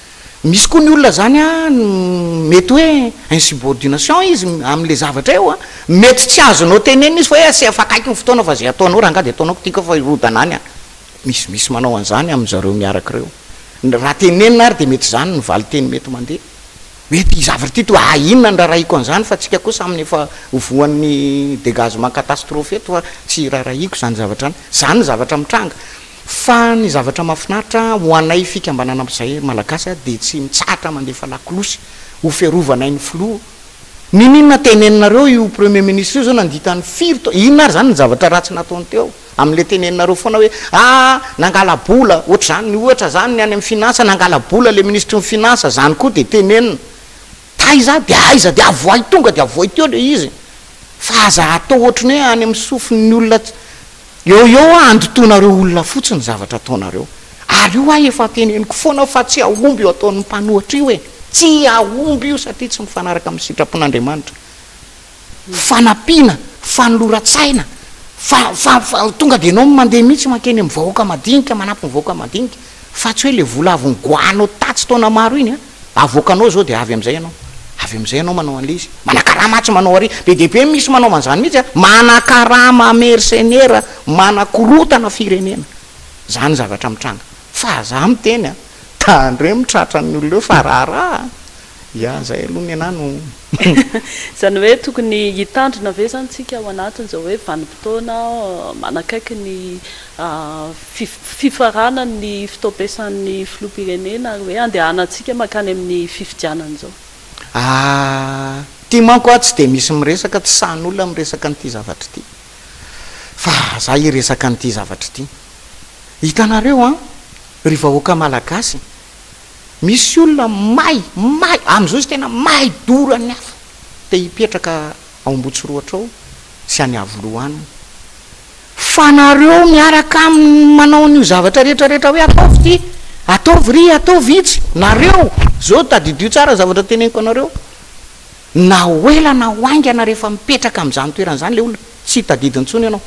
misy koa ny olona zany a mety hoe insubordination izy am'le zavatra eo a mety tsy azonao tenena izy fa hoe sy afakaiky ny fotoana fa zay ataonao raha nga de ataonao tika fa irodanany a misy manao an'izany am'zareo miaraka reo raha tenenina ary de mety zany ny vali teny mety mandeha mety zavatra ty to inona ny raharaiko an'izany fa tsika koa saminy efa voan'ny dégagement catastrophe eto fa tsy raharaiko zany zavatra zany ny zavatra mitranga fa ny zavatra mahafinaritra ho anay fikambanana am'izay malagasy a de tsy mitsatra mandefa lakolosy ho fiarovanay ny filoha ninona teneninareo io premier ministre io zao nanditany firy inona ary zany ny zavatra ratsy nataony teo am'le teneninareo foana hoe nangala bola ohatra zany ny ohatra zany ny any amin'ny finance nangala bola le ministre ny finance zany koa de tenenina taiza de aiza de avoay tonga de avoay teo le izy fa aza atao ohatrany hoe any amin'ny sofiny olona eo andotonareo olona fotsiny zavatra ataonareo ary io efa teneniko foana fa tsy aomby io ataon'ny mpanohatra io hoe tsy aomby io satria tsy mifanaraka amin'ny sitrapon'andriamanitra fanampiana fanolora-tsaina tonga de anao mandeha mihitsy makeny amin'ny vahoaka madinika manampy ny vahoaka madinika fa tsy hoe le vola avy nygoanao tatsy taona maro iny a avoakanao zao de avy am'izay anao manao an'le izy manakarama tsy manao ary be dehibe misy manao manzany mihitsy a manakarama mercenaire manakorotana firenena zany zavatra mitranga fa za miteny a tandre mitratra ny oloneo fa raharaha zay aloha ny anano
zany hoe tokony hitandrina ve zany tsika ao anatiny zao hoe vanim-potoana manakaiky ny fifarana ny fitaopesan'ny filoham-pirenena ary hoe andehanantsika makany amin'ny fifidianana zao
ty manko a tsy de misy miresaka tsy sahan'olona miresaka n'ity zavatra ty fa za iresaka n'ity zavatra ty hitanareo a ry vahoaka malagasy misy olona may am'izao izy tena may dorany hafa te hipetraka ao ambotsiroatra ao sy any avoloany fa nareo miaraka manao n'io zavatra rehetrarehetra hoe ataovy ty ataovy ry ataovy itsy nareo zao tadidio tsara zavatra teneniko anareo na oela na oaingana rehefa mipetraka am'izany toerana zany le olona tsy tadidintsony ianao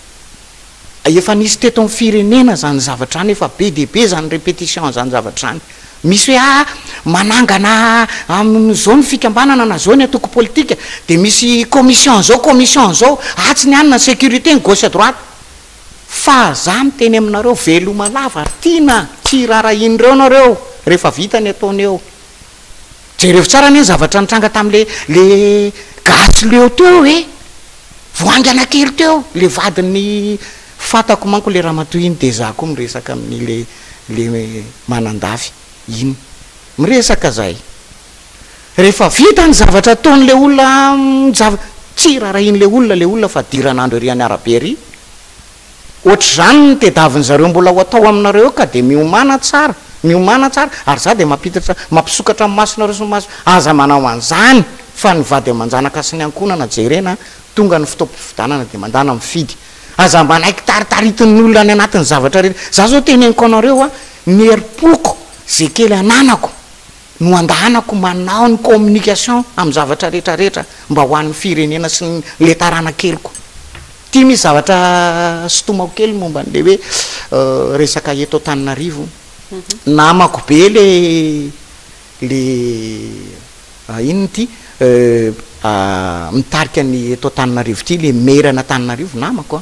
efa nisy teto amin'ny firenena zany zavatra any efa be debe zany répétition zany zavatra zany misy hoe manangana am'zao ny fikambanana na zao ny atoko politika de misy commission zao atsy ny anina sécurité ny gauche à droite fa za miteny aminareo veloma lava tiana tsy rarahindreo nareo rehefa vita ny ataony eo jereo tsara ny zavatra nitranga tam'le gasy leo teo hoe voangy anakely teo le vadiny fatako manko le raha matoy iny de za koa miresaka amin'ny le manandafy iny miresaka zay rehefa vita ny zavatra ataon'le olona tsy rarahin'le olona fa diranandro ery any arabe ry ohatr' zany ny tedaviny zareo mbola ho atao aminareo ka de miomana tsara ary za de mampisokatra amin'ny masonareo sy maso aza manao an'izany fa ny vady amanjanaka sy ny ankonana jerena tonga ny fitaopifidanana de mandana mifidy aza manaiky taritaritin'ny olona any anatin'ny zavatra rehetra za zao teneniko anareo a ny herim-poko zay kely ananako no andahanako manao ny communication amin'ny zavatra rehetrarehetra mba ho an'ny firenena sy le tarana keliko ty misy zavatra sotomako kely momba n'le hoe resaka eto Antananarivo namako be le inony ty mitarika ny eto Antananarivo ty le merana Antananarivo namako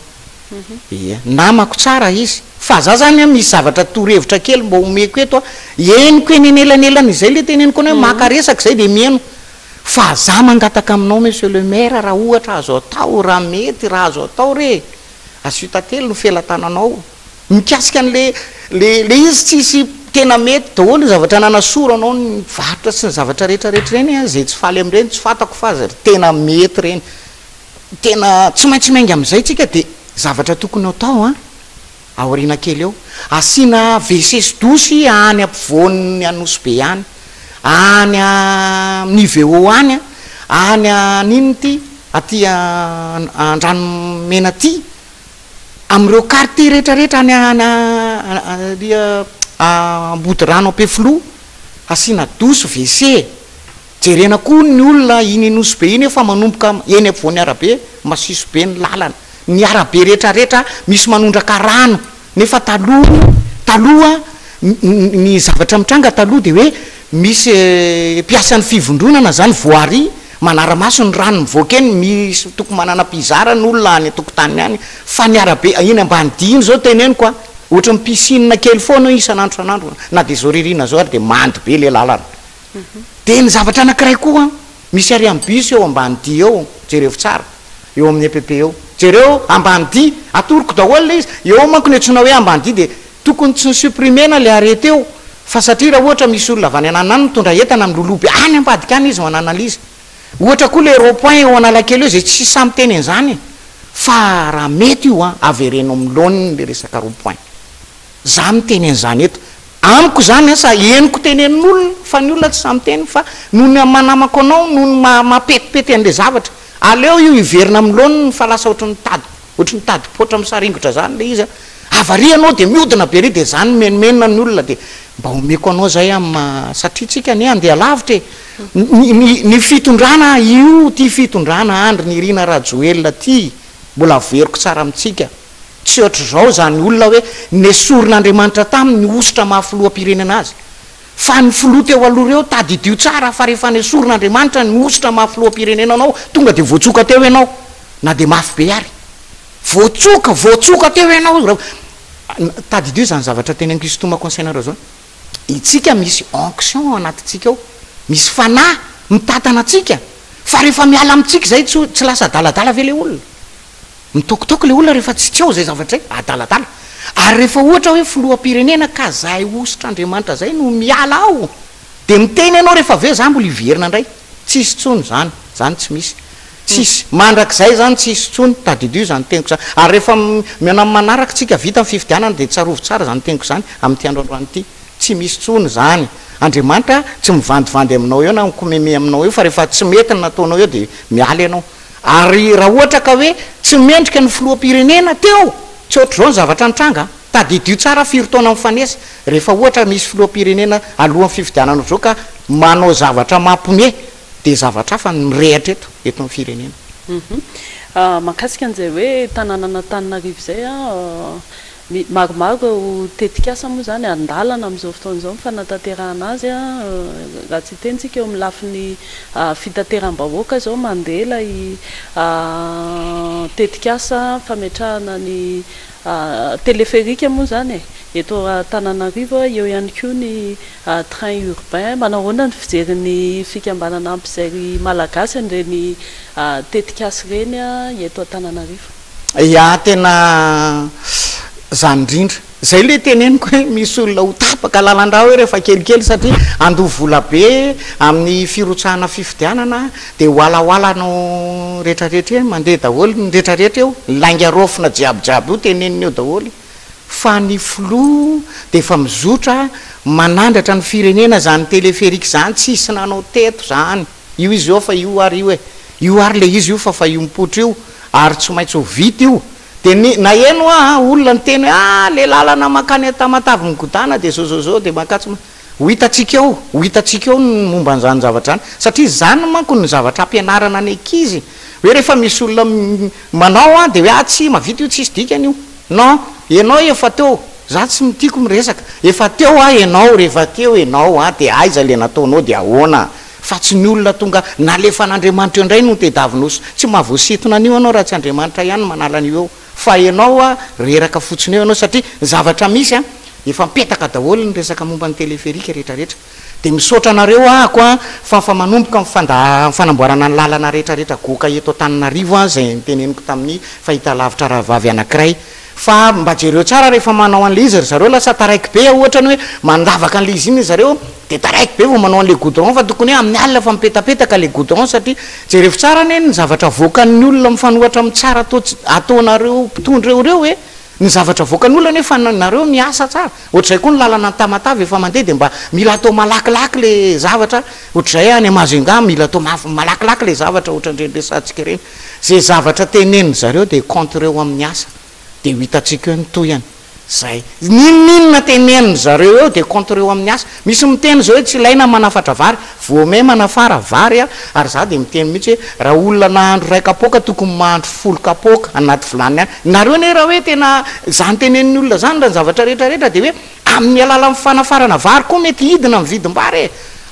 namako tsara izy fa za zany misy zavatra torohevitra kely mba omeko eto eniko eny enelanelana izay le teneniko hoe makaresaka zay de mieno fa za mangataka aminao monsieur le maire raha ohatra azo atao raha mety raha azo atao re asio-tantely no felatananao mikasika an'le izy tsisy tena mety daholo zavatra nanasoro anao ny varotra sy ny zavatra rehetrarehetra reny zay tsy faly am'ireny tsy fatako fa za tena mety reny tena tsy maintsy maingy am'izay tsika de zavatra tokony atao aoriana kely eo asiana WC sy dosy any ampovoan'ny anosy be any Niveo any ninony ty aty Andranomena ty am'ireo quartier rehetrarehetra any Ambodirano Ampefilo asina dosy WC jerena koa ny olona iny nosy be iny efa manomboka eny ampovoan'ny arabe masiso be ny lalana ny arabe rehetrarehetra misy manondraka rano nefa taloha ny zavatra mitranga taloha de hoe misy mpiasan'ny fivondronana zany voary manara-maso ny rano mivoaka eny misy toko manana pizara ny olona any tokotany any fa ny arabe iny ambany diny zao teneny koa ohatra mpisinina kely foana isan'andro san'andro na de zao ririna zao ary de mandy be le lalana de ny zavatra anankiray koa misy ary amin'ny bus eo ambany dy eo jereo tsara eo amin'ny EPP eo jereo ambany dy atoroko daholo le izy eo manko ny antsona hoe ambany dy de tokony tsy ny supprimena le arety eo fa satria raha ohatra misy olona avany anana any mitondra entana amin'ny loloby any ambadika any izy mananaliza ohatra koa le rond-point eo analakely eo zay tsy samy teny an'izany fa raha mety io avereno amilony le resaka rond-point za miteny an'izany eto amiko zany sa eniko tenenin'olona fa ny olona tsy samy teny fa nohony manamako anao nohony mapetipety an'le zavatra aleo io iverina amilony fa lasa ohatry ny tady potra misaringotra zany le izy avaria anao de miodina be ry de zany menomenona ny olona de mba omeko anao zay satria tsika ny andeha lavitra ny fitondrana io ty fitondrana andry ny irina rajoelona ty mbola veriko tsara amitsika tsy ohatry zao zany olona hoe nesorin'andriamanitra taminy ny osotra mahafiloam-pirenena azy fa ny filoa teo aloha reo tady dio tsara fa rehefa nesorin'andriamanitra ny osotra mahafiloam-pirenena anao tonga de voatsoka teo ianao na de mafy be ary voatsoka teo ianao tady dio zany zavatra teneniko isotoma conseilnareo zao itsika misy onction anatytsika ao misy fanahy mitatana atsika fa rehefa miala amitsika zay tsy lasa adaladala ve le olona mitokotoko le olona rehefa tsy eo zay zavatra zay adaladala ary rehefa ohatra hoe filoam-pirenena ka zay osotra andriamanitra zay no miala ao de miteny ianao rehefa aveo za mbola iverina indray tsisy tsony zany tsy misy tsisy mandrak'zay zany tsisy tsony tadidio zany teniko zany ary rehefa miana manaraka tsika vita amin'ny fifidianana de tsarovo tsara zany teniko zany amin'ty androandroany ity tsy misy tsony zany andriamanitra tsy mivandivandy aminao eo na mikomeme aminao eo fa rehefa tsy mety ny nataonao eo de miala ianao ary raha ohatra ka hoe tsy mendrika ny filoam-pirenena teo tsy ohatry zao ny zavatra nitranga tadidio tsara firotaona mifanesy rehefa ohatra misy filoam-pirenena alohan'ny fifidianana zao ka manao zavatra mampome de zavatra hafa nyrehatra eto amin'ny firenena
mahakasika an'izay hoe tanànana Tananarivo zay maromaro tetikasa moa zany andalana amin'izao fotoana zao mifanatanterahana azy raha tsy tentsika eo amin'ny lafiny fitateram-bahoaka zao mandeha lay tetikasa fametrahana ny téléphérique moa zany eto Tananarivo eo ihany koa ny train urbain manahoana ny fijerin'ny fikambanana ampizery malagasy an'ireny tetikasy reny eto Tananarivo
ya tena zany indrindra zay le teneniko hoe misy olona ho tapaka lalandraha hoe rehefa kelikely satria andoha vola be amin'ny firotsahana fifidianana de hoalahoalanao rehetrarehetra mandeha daholo ny rehetrarehetra eo langarofina jiabyjiaby io tenenina eo daholo fa ny filoa de efa mizotra manandratra ny firenena zany téléphérique zany tsisy nanao teto zany io izy eo fa io ary io io ary le izy io fa io mipotra io ary tsy maintsy ho vita io de na eno olona ny teny hoe le lalana makany tamatavy migodana de zao de makatso ho hitatsika eo ny momba n'zany zavatra zany satria zany manko ny zavatra ampianarana ny ankizy hoe rehefa misy olona manao de hoe tsy mavita io tsisy dikany io non ianao efa teo za tsy mitiako miresaka efa teo ianao rehefa teo ianao de aiza le nataonao de ahoana fa tsy ny olona tonga nalefa n'andriamanitra eo indray no tedavinoso tsy mahavoasitona an'io anao raha tsy andriamanitra ihany manala an'io eo fa ianao reraka fotsiny eo ianao satria zavatra misy efa mipetaka daholo ny resaka momba ny téléphérique rehetrarehetra de misaotra anareo ako fa manomboka mifanamboarana ny lalana rehetrarehetra goka eto Antananarivo zay niteneniko tamin'ny fahita lavitra rahavavy anankiray fa mba jereo tsara rehefa manao an'le izy zareo lasa taraiky be ohatrany hoe mandavaka an'le izy iny zareo de taraiky be vo manao an'le goudron fa tokony hoe amin'ny alina fa mipetapetaka le goudron satria jereo tsara ny ny zavatra voakan'ny olona mifanohatra amin'ny tsara ataonareo mpitondra eo reo hoe ny zavatra voakan'ny olona nefa nareo miasa tsara ohatrzay koa ny lalana ny tamatavy efa mandeha de mba mila atao malakilaky le zavatra ohatrzay any Majunga mila atao malakilaky le zavatra ohatra ndreny resantsika reny zay zavatra teneniny zareo de contre eo amin'ny asa de ho hitatsika eo ny toyany zay ninona teneniny zareo eo de contre eo amin'ny asa misy miteny zao hoe tsy ilaina manafatra vary voame manafara vary ary za de miteny mihitsy hoe raha olona nahandro ray kapoka tokony mahandro folo kapoka anaty vilany any nareo ne raha hoe tena zany teneniny olona zany raha ny zavatra rehetrarehetra de hoe amin'ny alala mifanafarana vary koa mety hidina mividim-bary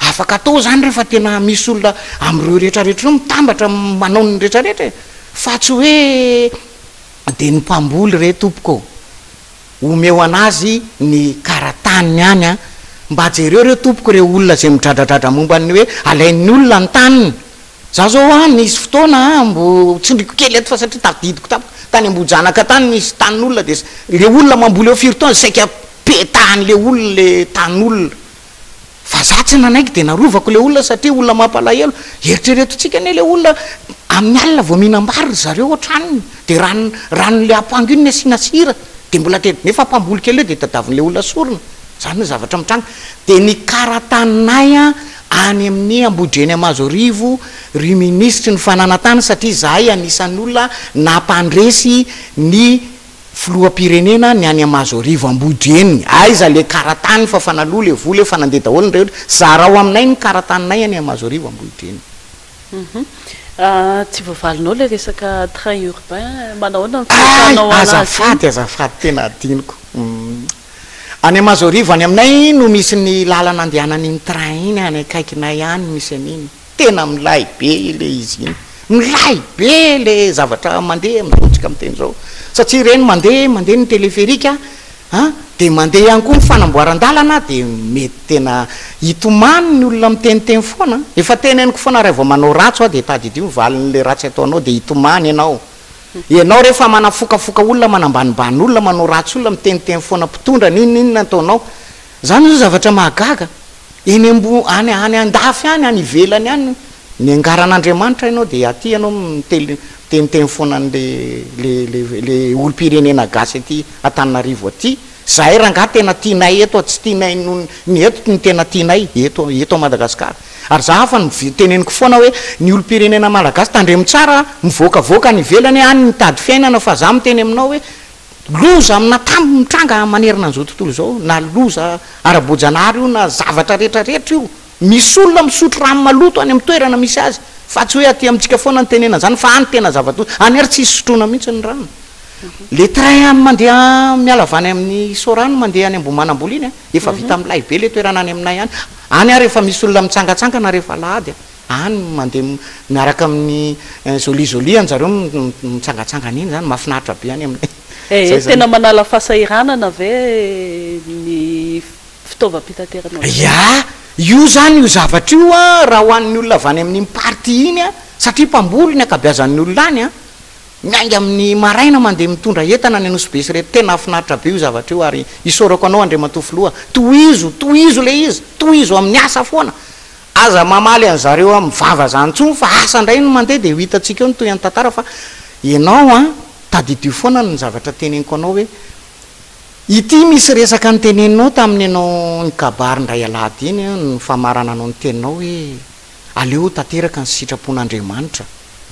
afaka atao zany rehefa tena misy olona am'ireo rehetrarehetra reo mitambatra manao ny rehetrarehetra fa tsy hoe de ny mpamboly re tompoko omeo anazy ny karataniny any a mba jereo reo tompoko reo olona zay midradradratra mombany hoe alain'ny olona ny taniny za zao a nisy fotoana mbo tsindriko kely eto fa satria tadidiko tany ambojanaka tany misy tanin'olona de le olona mamboly eo firy-taona saika petahan'le olona le tanin'olona fa za tsy nanaiky de narovako le olona satria olona mampalahelo eritreretontsika ne le olona amin'ny alina vao mihinambary zareo ohatraniny de ranonle ampango iny ny asiana de mbola te nefa mpamboly kely eo de tadavin'le olona sorona zany hoe zavatra mitranga de ny karataninay a any amin'ny Ambodreny Amazorivo ry ministry ny fananatany satria zahay anisan'ny olona nampandresy ny filoham-pirenena ny any Amazorivo Ambodreny aiza le karatany fa fanaloha le vola fa nandeha daholo ny rehetra zarao aminay ny karataninay any Amazorivo Ambodreny.
Tsy voavalinao le resaka train urbain manahoana ny
azafady tena adiniko any Amazorivo any aminay no misy ny lalana andehanan'iny train iny any akaikinay any misy an'iny tena milay be le izy iny milay be le zavatra mandeha mizotsika miteny zao satria reny mandeha ny téléphérique de mandeha ihany koa ny fanamboaran-dalana de mety tena hitomany ny olona miteniteny foana efa teneniko foana raha vao manao ratso de tadidio valin'le ratsy ataonao de hitomany ianao rehefa manafokafoka olona manambanimbany olona manao ratsy olona miteniteny foana mpitondra ninina ataonao zany zao zavatra mahagaga eny any andafy any any ivelany any ny angaran'Andriamanitra ianao de aty ianao miteniteny foanan'le olom-pirenena gasy aty Antananarivo aty zahay ranga tena tianay eto tsy tianay ny eto ny tena tianay eto Madagasikara ary za fa teneniko foana hoe ny olom-pirenena malagasy tandremo tsara mivoakavoaka ny ivelany any mitady fiainana fa za miteny aminao hoe loza amina tambo mitranga manerina an'izao tontolo zao na loza ara-bojanahary io na zavatra rehetrarehetra io misy olona misotro rano maloto any amin'ny toerana misy azy fa tsy hoe aty amintsika foana ny tenena zany fa any tena zavatra any ary tsy sotroina mihitsy ny rano le train mandeha mialavany amin'ny Sorano mandeha any Ambohimanamboly iny efa vita milay be le toerana any aminay any ary efa misy olona mitsangatsangana rehefa lahady any mandeha miaraka amin'ny joli any zareo mitsangatsangana iny zany mahafinaritra be any aminay
tena manala fahasahiranana ve ny fitaovam-pitateranao
io zany io zavatra io raha hoan'ny olona avy any amin'ny party iny satria mpamboly ny akabeazan'ny olona any miainga amin'ny maraina mandeha mitondra entana ny anosy be tena afinaritra be io zavatra io ary isorako anao Andriamatofoloha tohizo le izy tohizo amin'ny asa foana aza mamaly an'zareo mivava zany tsony fa asa ndray no mandeha de ho hitatsika eo ny toy any tantara fa ianao tadidio foana ny zavatra teneniko anao hoe ity misy resaka ny teneninao tamin'ny anao ny kabary ndray alady iny ny famarana anao ny teninao hoe aleo tanteraka ny sitrapon'Andriamanitra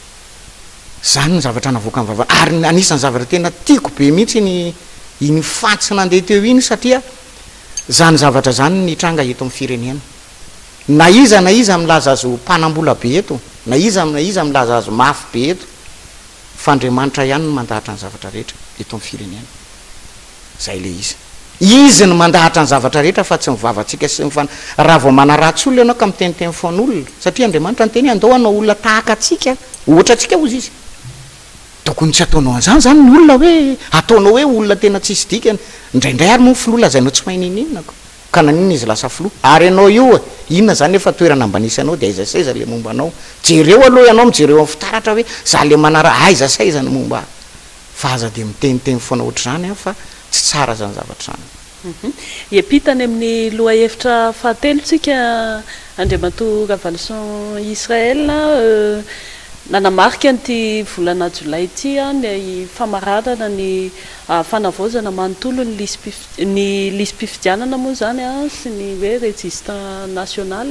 zany ny zavatra navoaka ny vavana ary anisan'ny zavatra tena tiako be mihitsy iny fatsy nandeha teo iny satria zany zavatra zany nitranga eto amin'ny firenena na iza milaza azo mpanambola be eto na iza milaza azo mafy be eto fa Andriamanitra ihany ny mandahatra ny zavatra rehetra eto amin'ny firenena zay le izy ny mandahatra ny zavatra rehetra fa tsy mivavatsika sy raha vao manaratsy olona ianao ka miteniteny foan'olona satria Andriamanitra ny teny andao anao olona tahaka atsika ohatra atsika ozy izy tokony tsy ataonao an'izany zany ny olona hoe ataonao hoe olona tena tsisy dikany indraindray ary moa filoha lazainao tsy maininninako ka nanina izy lasa filoha ary ianao io inona zany efa toerana mbanisy anao de aiza saiza le momba anao jereo aloha ianao mijereo amin'ny fitaratra hoe za le manara aiza saiza ny momba fa aza de miteniteny foana ohatra zany fa tsy tsara zany zavatra zany
iapitany amin'ny loha hevitra fahatelo tsika Andriamatoa Revolution Israel nanamarika an'ity volana Jolay ity ny famaranana ny fanavaozana manontolo ny lisy-pifidianana moa zany sy ny hoe registre national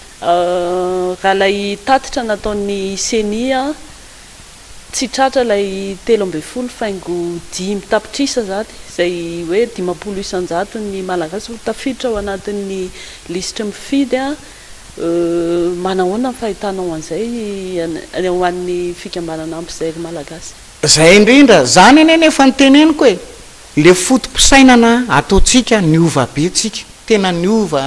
raha lay tatitra nataon'ny CENI tsy tratra lay 13 faingo 10 tapitrisa zany zay hoe 50 isanjato ny malagasy tafiditra ao anatin'ny lisitra mifidy manahoana ny fahitanao an'izay ho an'ny fikambanana ampizaily malagasy
zay indrindra zany eny nefa nyteneniko hoe le fotom-pisainana ataotsika niova be tsika tena niova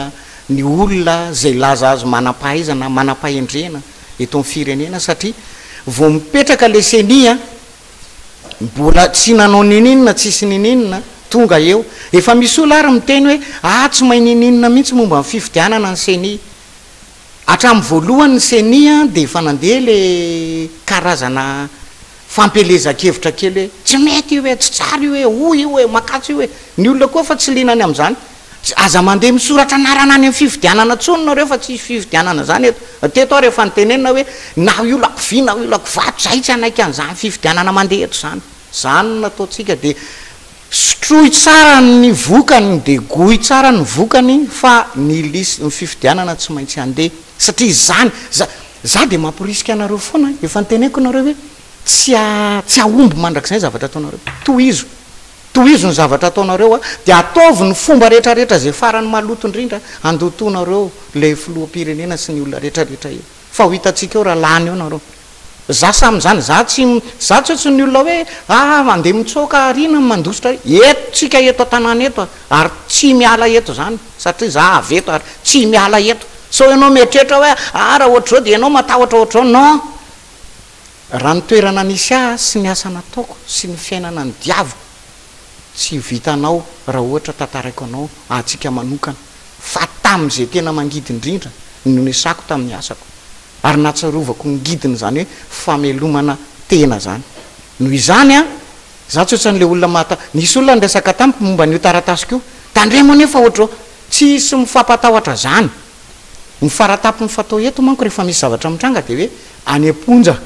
ny olona zay laza azo manam-pahaizana manam-pahendrena eto amin'ny firenena satria vo mipetraka le senia mbola tsy nanao nininina tsisy nininina tonga eo efa misy olo ary miteny hoe tsy mahay nininina mihitsy momba ny fifidianana ny senia hatramin'ny voalohany ny senia de efa nandeha le karazana fampelezakevitra kely hoe tsy mety io hoe tsy tsara io hoe hoy io hoe makatso io hoe ny olona koa fa tsy linany am'izany aza mandeha misoratra narana any amin'ny fifidianana tsony nareo fa tsisy fifidianana zany eto teto ao rehefa nytenenina hoe na io lakovy na io lakovato zay tsy anaika an'izany fifidianana mandeha eto zany nataotsika de sotroy tsara ny vokany de goy tsara ny vokany fa ny lisy ny fifidianana tsy maintsy andeha satria zany za de mampirisika anareo foana efa nyteneko nareo hoe tsy aomby mandrak'izay zavatra ataonareo tohizo ny zavatra ataonareo de ataovy ny fomba rehetrarehetra zay farany maloto indrindra andotonareo le filoam-pirenena sy ny olona rehetrarehetra io fa ho hitatsika eo raha lany eo nareo za sam'zany za tsy ny olona hoe mandeha mitsoka rina mandositra eto tsika eto an-tanàna eto ary tsy miala eto zany satria za avy eto ary tsy miala eto sao ianao mieritreritra hoe raha ohatr'zao de ianao matahotra ohatr'zao non raha ny toerana nisy sy ny asa nataoko sy ny fiainana ny diaviko tsy vitanao raha ohatra tantaraiko anao atsika manokana fa tam'izay tena mangidy indrindra nonesako tamin'ny asako ary natsarovako ngidiny zany hoe famelomana tena zany noho izany za tsoatran'le olona mata nisy olona nresaka tamiko momba n'io taratasiko io tandremo nefa ohatrao tsisy mifampatahotra zany ny faratapy ny fatao eto manko rehefa misy zavatra mitranga de hoe any amponja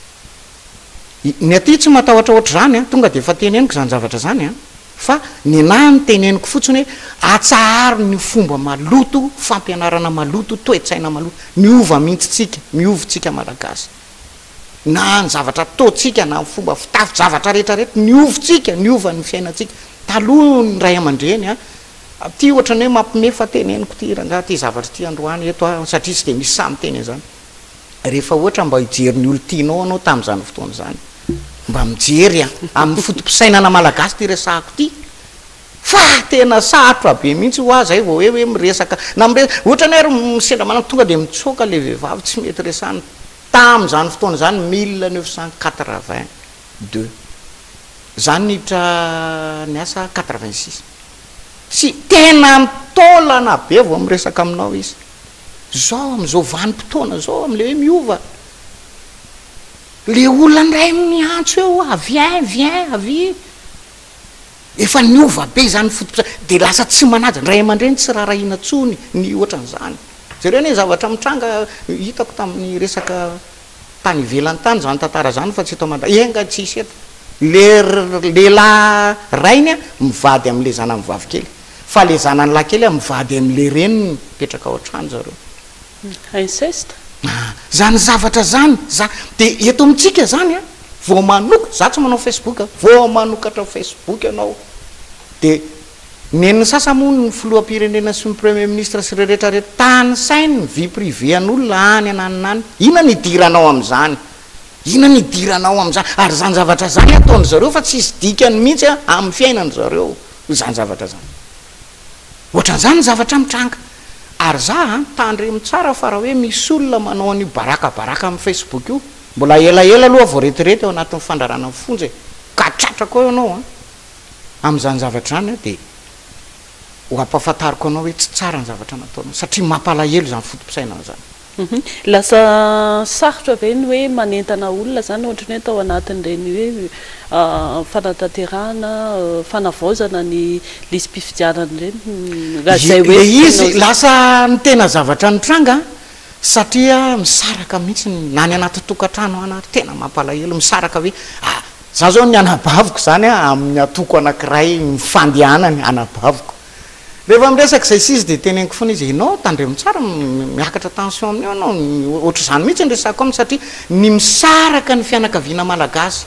ny aty tsy matahotra ohatra zany tonga de efa teneniko zany zavatra zany fa ny anahy ny teneniko fotsiny hoe atsahary ny fomba maloto fampianarana maloto toetsaina maloto miova mihitsy miovotsika malagasy na ny zavatra taotsika na ny fomba fitafy zavatra rehetrarehetra niovotsika niova ny fiainatsika taloha ny ray aman-dreny ty ohatrany hoe mampimefa teneniko ty ranga ty zavatra ty androany eto satria tsy de misy samy teny zany rehefa ohatra mba hijery ny olo tianao anao tam'izany fotoana zany mba mijery amin'ny fotom-pisainana malagasy ty resahako ty fa tena sarotra be mihitsy ho zay vao hoe miresaka na ohatra ny hoe misendra manako tonga de mitsoka le vehivavy tsy mety resahany tam'izany fotoana zany 1982 zany niditra ny asa 86 tsy tena mitolana be vao miresaka aminao izy zao am'izao vanim-potoana zao am'le hoe miova le olona ndray miantso eo vien avy efa niova be zany fototra de lasa tsy manaja ndray aman-dreny tsy raharahiana tsony ny ohatran'izany zareo ne zavatra mitranga hitako tamin'ny resaka tany ivelany tany zany tantara zany fa tsy eto enga tsisy eto le lehilahy rainy mivady am'le zana mivavy kely fa le zanany lahy kely mivady am'le reniny mipetraka ao an-trano zareo
inceste
zany zavatra zany de eto amitsika zany vao manoka za tsy manao Facebook vao manokatra Facebook ianao de neniny sasa moa ny filoam-pirenena sy ny premier ministre sy rehetrarehetra tany sainy ny vie privé an'olona any ananynany ina nidiranao am'zany ary zany zavatra zany ataony zareo fa tsisy dikany mihitsy amin'ny fiainany zareo zany zavatra zany ohatran'izany ny zavatra mitranga ary za tandremo tsara fa raha hoe misy olona manao an'io barakabaraka amin'ny Facebook io mbola elaela aloha vao retirety ao anatin'ny fandrarana ny fonjy ka tratrako eo ianao am'izany zavatra zany de ho ampahafantariko anao hoe tsy tsara ny zavatra nataonao satria mampalahelo zany fotom-pisainana zany
lasa sarotra ve ny hoe manentana olona zany ohatrany hoe tao anatin'ireny hoe fanatanterahana fanavaozana ny lisy mpifidianana reny raha zay hoe
izy lasa ny tena zavatra nitranga satria misaraka mihitsy nany anaty tokantrano anaty tena mampalahelo misaraka hoe za zao ny anabaviko zany amin'ny atoko anankiray mifandehanany anabaviko rehefa miresaka zay sizy de teneniko foana izy ianao tandremo tsara miakatra tension amin'io anao ohatra zany mihitsy nresako aminy satria ny misaraka ny fianakaviana malagasy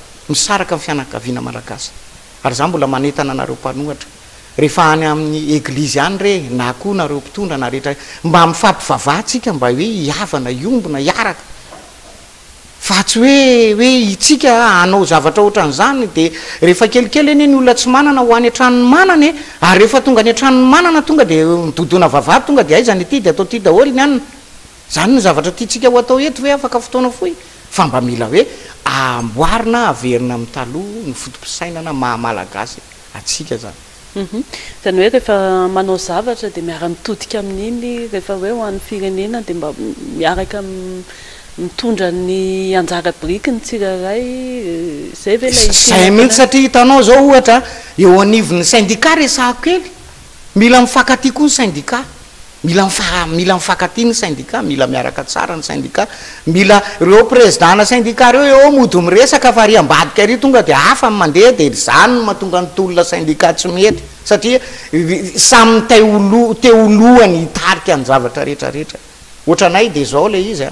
ary za mbola manetana anareo mpanohatra rehefa any amin'ny eglizy any re na koa nareo mpitondra na rehetra mba mifampivavahtsika mba hoe hiavana iombona hiaraka fa tsy hoe itsika anao zavatra ohatran'izany de rehefa kelikely eny ny olona tsy manana ho any an-tranony manana ary rehefa tonga ny an-tranony manana tonga de midodona vavavy tonga de aizany ity de atao ty daholo ny anina zany ny zavatra tiatsika ho atao eto hoe afaka fotoana foy fa mba mila hoe amboarina averina amin'ny taloha ny fotom-pisainana mahamalagasy atsika zany
zany hoe rehefa manao zavatra de miara-mitodika amin'iny rehefa hoe ho an'ny firenena de mba miaraka mitondra ny anjara brikiny tsiraray zay ve
zay mihitsy satria hitanao zao ohatra eo anivon'ny syndicat resahako kely mila mifankaty koa ny syndicat mila mifankaty ny syndicat mila miaraka tsara ny syndicat mila reo président na syndicat reo eo mody miresaka fa ry ambadika ary tonga de hafa mandeha de zany mahatonga ny tolona syndicat tsy mety satria samy teolohany hitarika ny zavatra rehetrarehetra ohatranay de zao le izy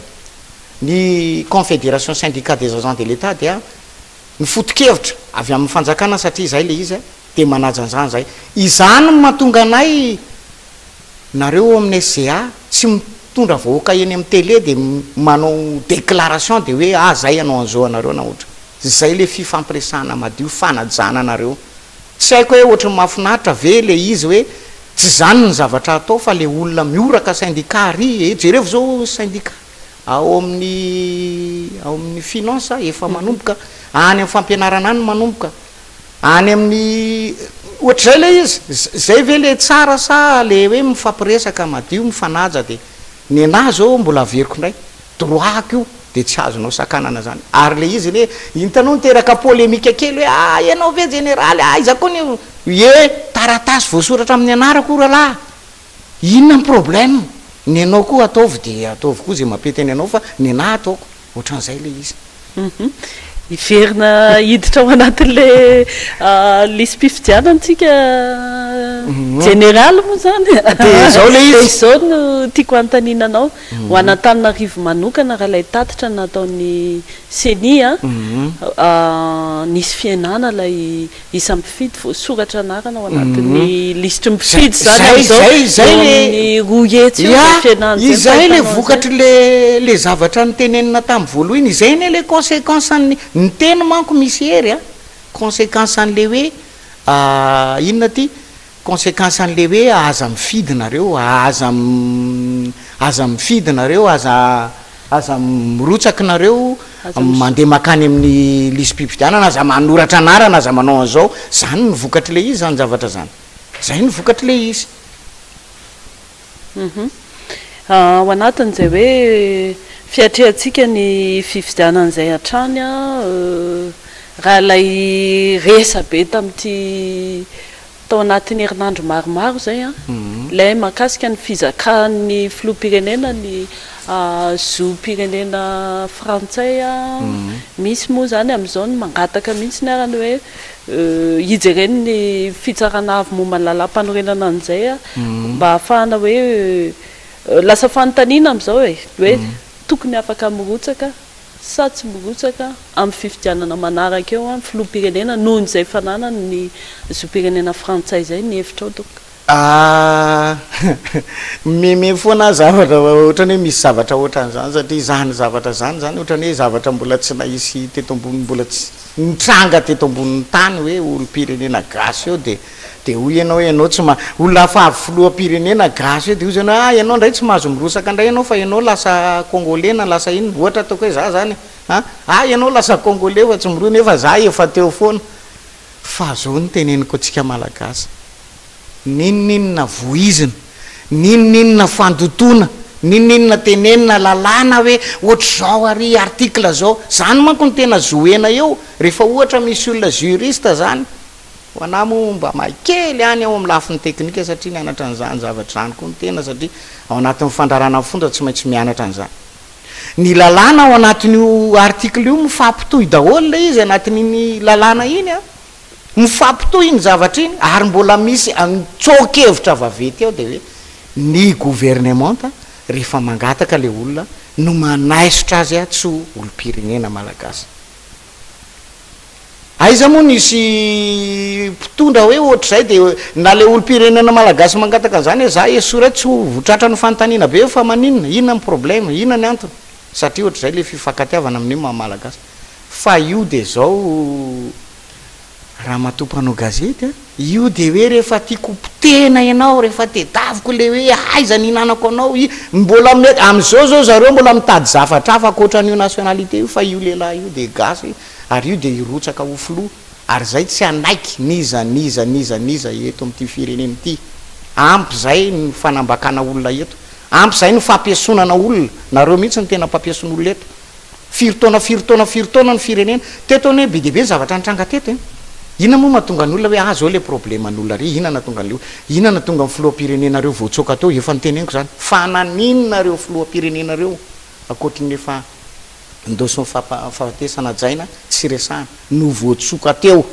ny confédération syndicat des agents de l'état dia ny foto-kevitra avy amin'ny fanjakana satria zay le izy de manajan'zany zay izany mahatonga anay nareo amin'ny SCA tsy mitondra vahoaka eny amin'ny télé de manao déclaration de hoe zay anao an'izao anareo na ohatra zay le fifampiresahana madio fanajana anareo tsy haiko hoe ohatry ny mahafinaritra ve le izy hoe tsy zany ny zavatra atao fa le olona mioraka syndicat ry jereo zao syndicat ao amin'ny finance efa manomboka any amin'ny fampianarana any manomboka any amin'ny ohatrzay le izy zay ve le tsara sa le hoe mifampiresaka madio mifanaja de ny anahy zao mbola averiko ndray droit io de tsy azonao sakanana zany ary le izy le hitanao niteraka polémika kely hoe ianao ve généraly iza koa ny taratasy voasoratra amin'ny anarako rahalahy inona ny problème ny anao koa ataovy de ataovy koa zay mampety ny anao fa ny anahy ataoko ohatran'izay le izy
iverina hiditra ao anatin'le lisy-pifidianantsika général moa zany
de zao le izy
zao no tiako antaninanao ho an'Antananarivo manokana raha lay tatitra nataon'ny CENI nisy fianana lay isa mpifidy voasoratra anarana ao anatin'ny lisitry mpifidy zany am'zao ny royetsy fianana
izay le vokatry le zavatra nytenenina tamin'ny voalohany iny izay ne le conséquence ny teny manko misy hery conséquence an'le hoe inona ty conséquence an'le hoe aza mifidy nareo aza mifidy nareo aza mirotsaky nareo mandeha makany amin'ny lisy-pifidianana aza manoratra anarana aza manao an'izao zany ny vokatry le izy zany zavatra zany zay ny vokatry le izy
ao anatin'izay hoe fiatrehantsika ny fifidianan'izay hatrany raha lay resa be tamin'ity tao anatin'ny herinandro maromaro zay lay mahakasika ny fizakahan'ny filoha-pirenena ny zo-pirenena frantsay misy moa zany am'izao ny mangataka mihitsy ny arany hoe hijereny ny fitsarana avy momba ny lalam-panorenana an'izay mba hahafahana hoe lasa fanontaniana am'izao hoe tokony afaka mirotsaka sa tsy mirotsaka amin'ny fifidianana manaraka eo filoha-pirenena noho n'izay fananany ny zo-pirenena frantsay zay ny hevitra ao donc
meme foana zavatra ohatrany hoe misy zavatra ohatran'izany satria zany zavatra zany ohatrany hoe zavatra mbola tsy nahisy teto ambony mbola tsy nitranga teto ambonin'ny tany hoe olo-pirenena gasy eo de hoy ianao hoe ianao tsy olona hafa avy filoha-pirenena gasy eo de hoy zany ianao ndray tsy mahazo mirosaka ndray ianao fa ianao lasa congolais na lasa iny ohatra ataoko hoe za zany ianao lasa congolais fa tsy miroa nefa za efa teo foana fa zao ny teneniko atsika malagasy ninonninona voizina ninonninona fandotona ninonninona tenenina lalàna hoe ohatra zao ary article zao zany manko ny tena zoena eo rehefa ohatra misy olona juriste zany ho ana mo mba mahakely any ao amin'ny lafin'ny teknika satria mianatra an'izany zavatra zany koa ny tena satria ao anatin'ny fandrarana fonda tsy maintsy mianatra an'izany ny lalàna ao anatin'io article io mifampitohy daholo le izy anatin'iny lalàna iny mifampitohy ny zavatra iny ary mbola misy tsokevitra vavety ao de hoe ny gouvernementa rehefa mangataka le olona no manaisotra azy tsy olo-pirenena malagasy aiza moa nisy mpitondra hoe ohatrazay de na le olo-pirenena malagasy mangataka an'izany hoe za esoray tsy votratra ny fanontaniana be fa maninona inona ny problème inona ny antony satria ohatr'zay le fifankatiavana amin'ny mahamalagasy fa io de zao raha matompanao gazety io de hoe rehefa tiakopitena ianao rehefa tedaviko le hoe aiza nihinanako anao mbola am'izao zao zareo mbola mitady zavatra afa akoatran'io nationalité io fa io lehilahy io de gasy ary io de irotsaka ho filoha ary zay tsy anaiky niza eto am'ty fireneny ty ampy zay ny fanambakana olona eto ampy zay ny fampiasonana olona nareo mihitsy ny tena mpampiason'olona eto firotaona ny firenena teto any hoe be debe ny zavatra nitranga teto inona moa mahatonga ny olona hoe zao le probleman'olona re inona natonga nle inona natonga ny filohampirenenareo voatsoka teo efa niteneniko zany fa naninonareo filohampirenenareo akoatriny efa ndosony fahatesana jaina tsy resahana no voatsoka teo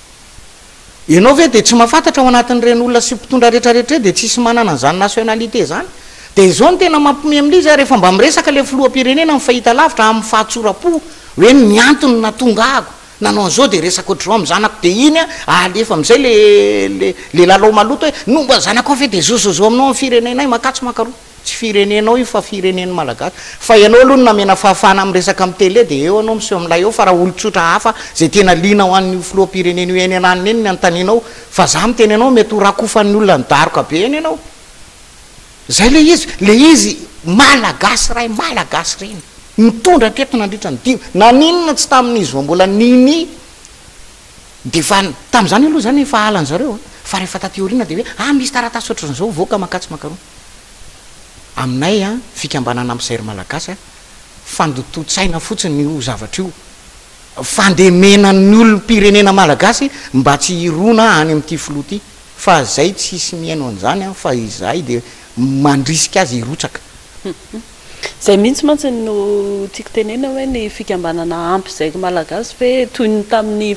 ianao ve de tsy mahafantatra ao anatin'ireny olona sy mpitondra rehetrarehetra de tsisy manana an'izany nationalité zany de zao ny tena mampime am'lay za rehefa mba miresaka le filohampirenena mifahita lavitra amin'ny fahatsorapo hoe miantony natongahako nanao an'izao de resaka ohatr'zao amy zanako de iny alefa am'izay le lalao maloto hoe nomba zanako fe de zao aminao amy firenenay makatsy makaroa tsy firenenao io fa fireneny malagasy fa ianao aloha no namena fahafana amy resaka amy tele de eo anao miseho amilay eo fa raha olotsotra hafa zay tena lina ho an'ny filohampireneny io eny ananiny eny ny antaninao fa za miteny anao mety ho rakofan'ny olona nidaroka be eny ianao zay le izy malagasy ray malagasy reny mitondra teto nandritra ny dimy naninona tsy tamin'izy va mbola niny de fa tam'zany aloha zany efa alany zareo fa rehefa tateorina de hoe misy taratasy ohatran'izao voaka makatsy makaroa aminay fikambanana ampisair malagasy fandototsaina fotsiny io zavatra io fandemenan'ny olom-pirenena malagasy mba tsy irona any am'ty filoha ty fa zay tsisy miaino an'izany fa izay de mandrisika azy irotsaka
zay mihitsy mantsy no tiako tenena hoe ny fikambanana ampy zay malagasy fe toy ny tamin'ny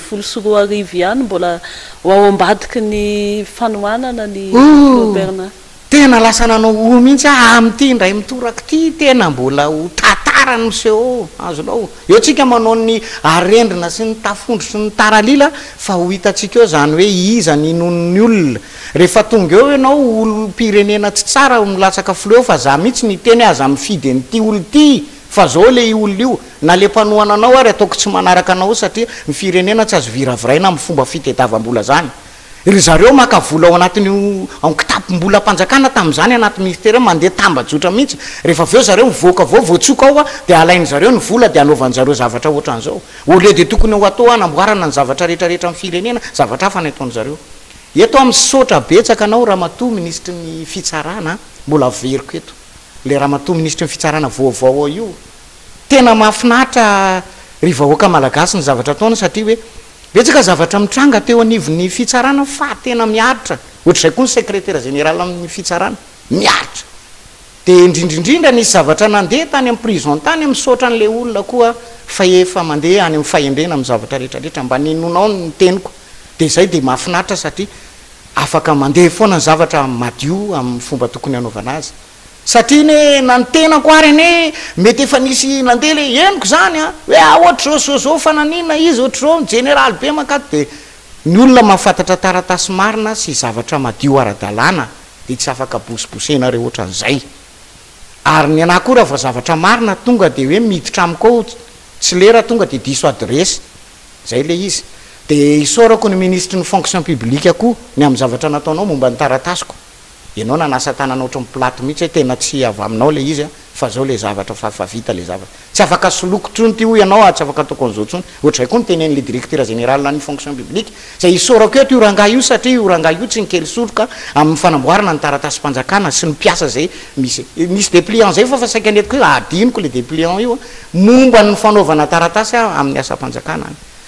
24 ihany mbola ho ao ambadiky ny fanohanana ny goberna
tena lasa nanao o mihitsy am'ty ndray mitoraka ty tena mbola ho tatarany miseho azonao eo tsika manao ny arendrina sy ny tafondro sy ny taralila fa ho hitatsika eo zany hoe iza ny inonony olona rehefa tonga eo ianao olo-pirenena tsy tsara milatsaka filo eo fa za mihitsy ny teny aza mifide nyty olo ty fa zao le olona io na le mpanohana anao ary ataoko tsy manaraka anao satria ny firenena tsy azo viraviraina amy fomba fitediavam-bola zany ry zareo maka vola ao anatiny kitapom-bola mpanjakana tam'zany anaty ministera mandeha tambajotra mihitsy rehefa aveo zareo mivoaka avao voatsoka ao de alainy zareo ny vola de anaovan'ny zareo zavatra ohatran'izao ole de tokony ho atao anamboarana ny zavatra rehetrarehetra amy firenena zavatra hafa ny ataony zareo eto amy sotra betsaka anao ramatoa ministry ny fitsarana mbola veriko eto le ramatoa ministry ny fitsarana vaovao io tena mahafinatra ry vahoaka malagasy ny zavatra ataona satria hoe betsaka zavatra mitranga teo anivon'ny fitsarana fa tena miaritra ohatr'izay koa ny secrétaire général amin'ny fitsarana miaritra de indrindrindrindra nisy zavatra nandeha tany amy prison tany misaotra n'le olona koa fa efa mandeha any amy fahendrena amy zavatra rehetrarehetra mba ninonao ny teniko de zay de mahafinaritra satria afaka mandeha foana ny zavatra madio amy fomba tokony anaovana azy satria ne nanytenako ary ane mety efa nisy nandeha le eniko zany hoe ohatra zao fa nanina izy ohatr'zao général be makaty de ny olona mahafantatra taratasy marina sy zavatra madio ara-dalàna de tsy afaka bosibosena re ohatran'izay ary ny anahy koa raha va zavatra marina tonga de hoe miditra amiko ao tsy lera tonga de diso adresy zay le izy de isorako ny ministre ny fonction publique koa ny amy zavatra nataonao momba ny taratasiko ianao nanasa tanana oatra miplato mihitsy hoe tena tsy avy aminao le izy fa zao le zavatra fa vita le zavatra tsy afaka solokotrony ty ho ianao tsy afaka ataoko an'izao tsony ohatrzay koa ny tenen'le directeur général ny fonction publique zay isorako eto io rangah io satria io rangah io tsy nikely soloka amin'ny fanamboarana ny taratasy mpanjakana sy ny mpiasa zay misy dépliant zay fa saika anetiko hoe adiniko le dépliant io momba ny fanaovana taratasy amin'ny asa mpanjakana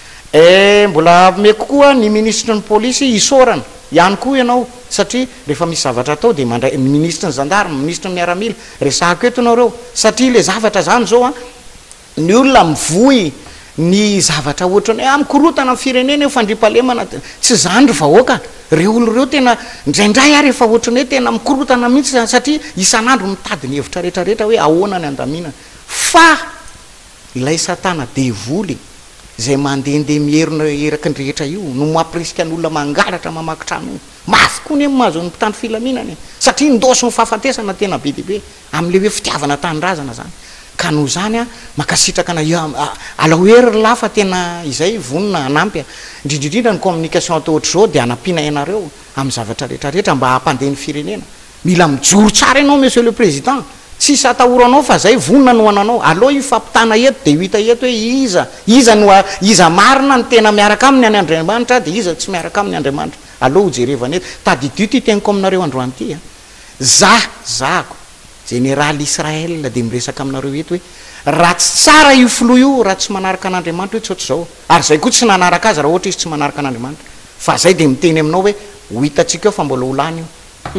mbola meko koa ny ministre ny polisy isorana ihany koa ianao satria rehefa misy zavatra atao de mandray ministre ny gendarme ministre ny miaramila resahako eto anareo satria le zavatra zany zao ny olona mivoy ny zavatra ohatrany hoe amikorotana amy firenena eo fandripalemana tsy zany ry vahoaka re olo reo tena ndraindray ary efa ohatrany hoe tena mikorotana mihitsy satria isan'andro mitady ny hevitra rehetrarehetra hoe ahoana ny andaminana fa ilay satana devoly zay mandehandeha mierina eraky ny rehetra io no mampirisika n'olona mangalatra mamaky trano io mafy koa ny mahazo ny mpitandro filaminany satria ndosy ny fahafatesana tena be dehibe am'le hoe fitiavana tanindrazana zany kanoa zany a makasitraka na alahoery lafa tena izay vonina anampy a indrindrindrindra ny communication atao ohatr'zao de anampiana ianareo amin'ny zavatra rehetrarehetra mba hampandeha ny firenena mila mijoro tsara ianao monsieur le président tsisy atahoranao fa zay vonina no ananao aloha ifampitana eto de hita eto hoe iza marina ny tena miaraka aminy any Andriamanitra de iza tsy miaraka amin'ny Andriamanitra aloha hojerevana eto tadidio ty teniko aminareo androany ty a zahako général Israel de miresaka aminareo eto hoe raha tsy tsara io filoha io raha tsy manaraka an'Andriamanitra hoe tsotra zao ary zay koa tsy nanaraka azy raha ohatra izy tsy manaraka an'Andriamanitra fa zay de miteny aminao hoe ho hitatsika eo fa mbola holany io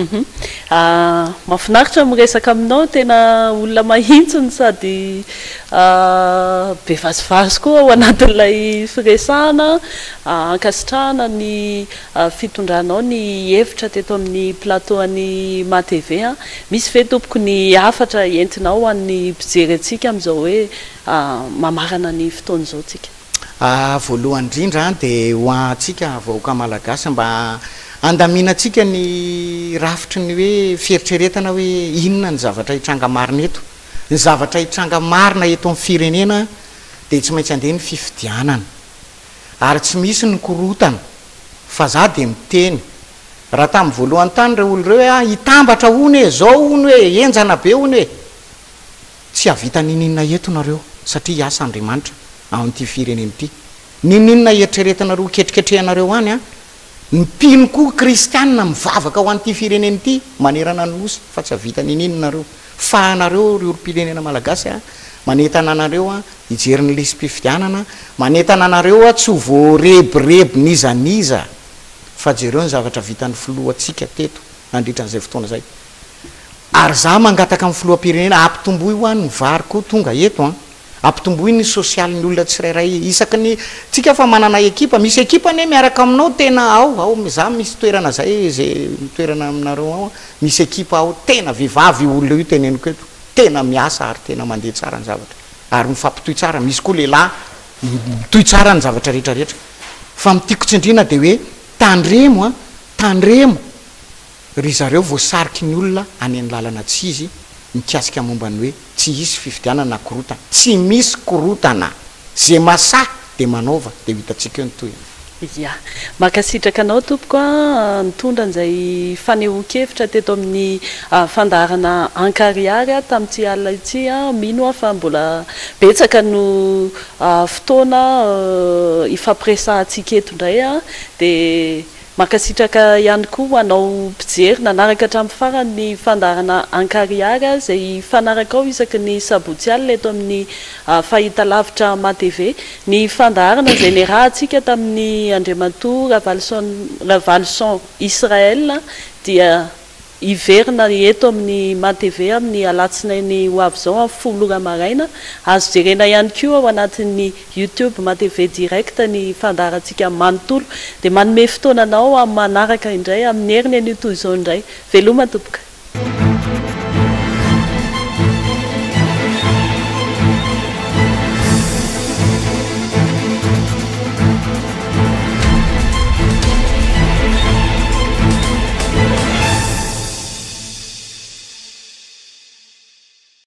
mahafinaritra miresaka aminao tena olona mahintsony sady be vazivazy koa ao anatin'ilay firesahana ankasitrahana ny fitondranao ny hevitra teto amin'ny plateau any MATV a misy ve tompoko ny afatra entinao an'ny mpijery atsika amin'izao hoe mamarana ny fotoana zao tsika
voalohany indrindra de ho antsika vahoaka malagasy mba andaminatsika ny rafitry ny hoe fieritreretana hoe inona ny zavatra hitranga marina eto ny zavatra hitranga marina eto amin'ny firenena de tsy maintsy andeha ny fifidianana ary tsy misy ny korotana fa za de miteny raha tamin'ny voalohany tany reo olo reo hoe hitambatra hony hoe zao hony hoe enjana be hony hoe tsy havita nininona eto nareo satria hiasa Andriamanitra amin'ity firenena ity nininona eritreretanareo ketriketrehanareo any a nympino koa kristianina mivavaka ho an'ity firenena ity manerana nosy fa tsy havita nininonareo fa anareo reolom-pirenena malagasy a manetana anareo a hijeriny lesy-pifidianana manetana anareo a tsy ho voarebireby nizaniza fa jereo ny zavatra vitan'ny filohantsika teto nandritran'izay fotoana zay ary za mangataka amin'ny filoham-pirenena ampitomboy ho any ny vary koa tonga eto a ampitomboy ny sosialy ny olona tsirairay isaky ny tsika fa manana ekipa misy ekipa ne miaraka aminao tena ao za misy toerana zay zay toerana aminareo ao misy ekipa ao tena vehivavy olona io teneniko eto tena miasa ary tena mandeha tsara ny zavatra ary mifampitoy tsara misy koa lehilahy mitoy tsara ny zavatra rehetrarehetra fa mitiako tsindrina de hoe tandremo ry zareo voasariky ny olona any any lalana tsy izy mikasika mombany hoe tsy isy fifidianana na korotana tsy misy korotana zay masah de manaova de hitatsika eo nytoy
ya makasitraka anao tompoko a nitondra an'izay fanehoan-kevitra teto amin'ny fandarana ankariary a tamin'ity alina ity a mino a fa mbola betsaka no fotoana ifampiresahantsika eto indray a de makasitraka ihany koa anao mpijery nanaraka hatramin'ny farany ny fandarana ankariary a zay fanaraka ao isaky ny sabotsy alina eto amin'ny fahitalavitra MATV ny fandarana zay niarahantsika tamin'ny Andriamatoa Ravalson Israel dia iverina eto amin'ny MATV amin'ny alatsinainy ho avy zao amin'ny 10 maraina azo jerena ihany koa ao anatin'ny YouTube MATV direct ny fandarantsika manontolo de manome fotoananao amin'ny manaraka indray amin'ny heriny an'io toy izao indray veloma tompoko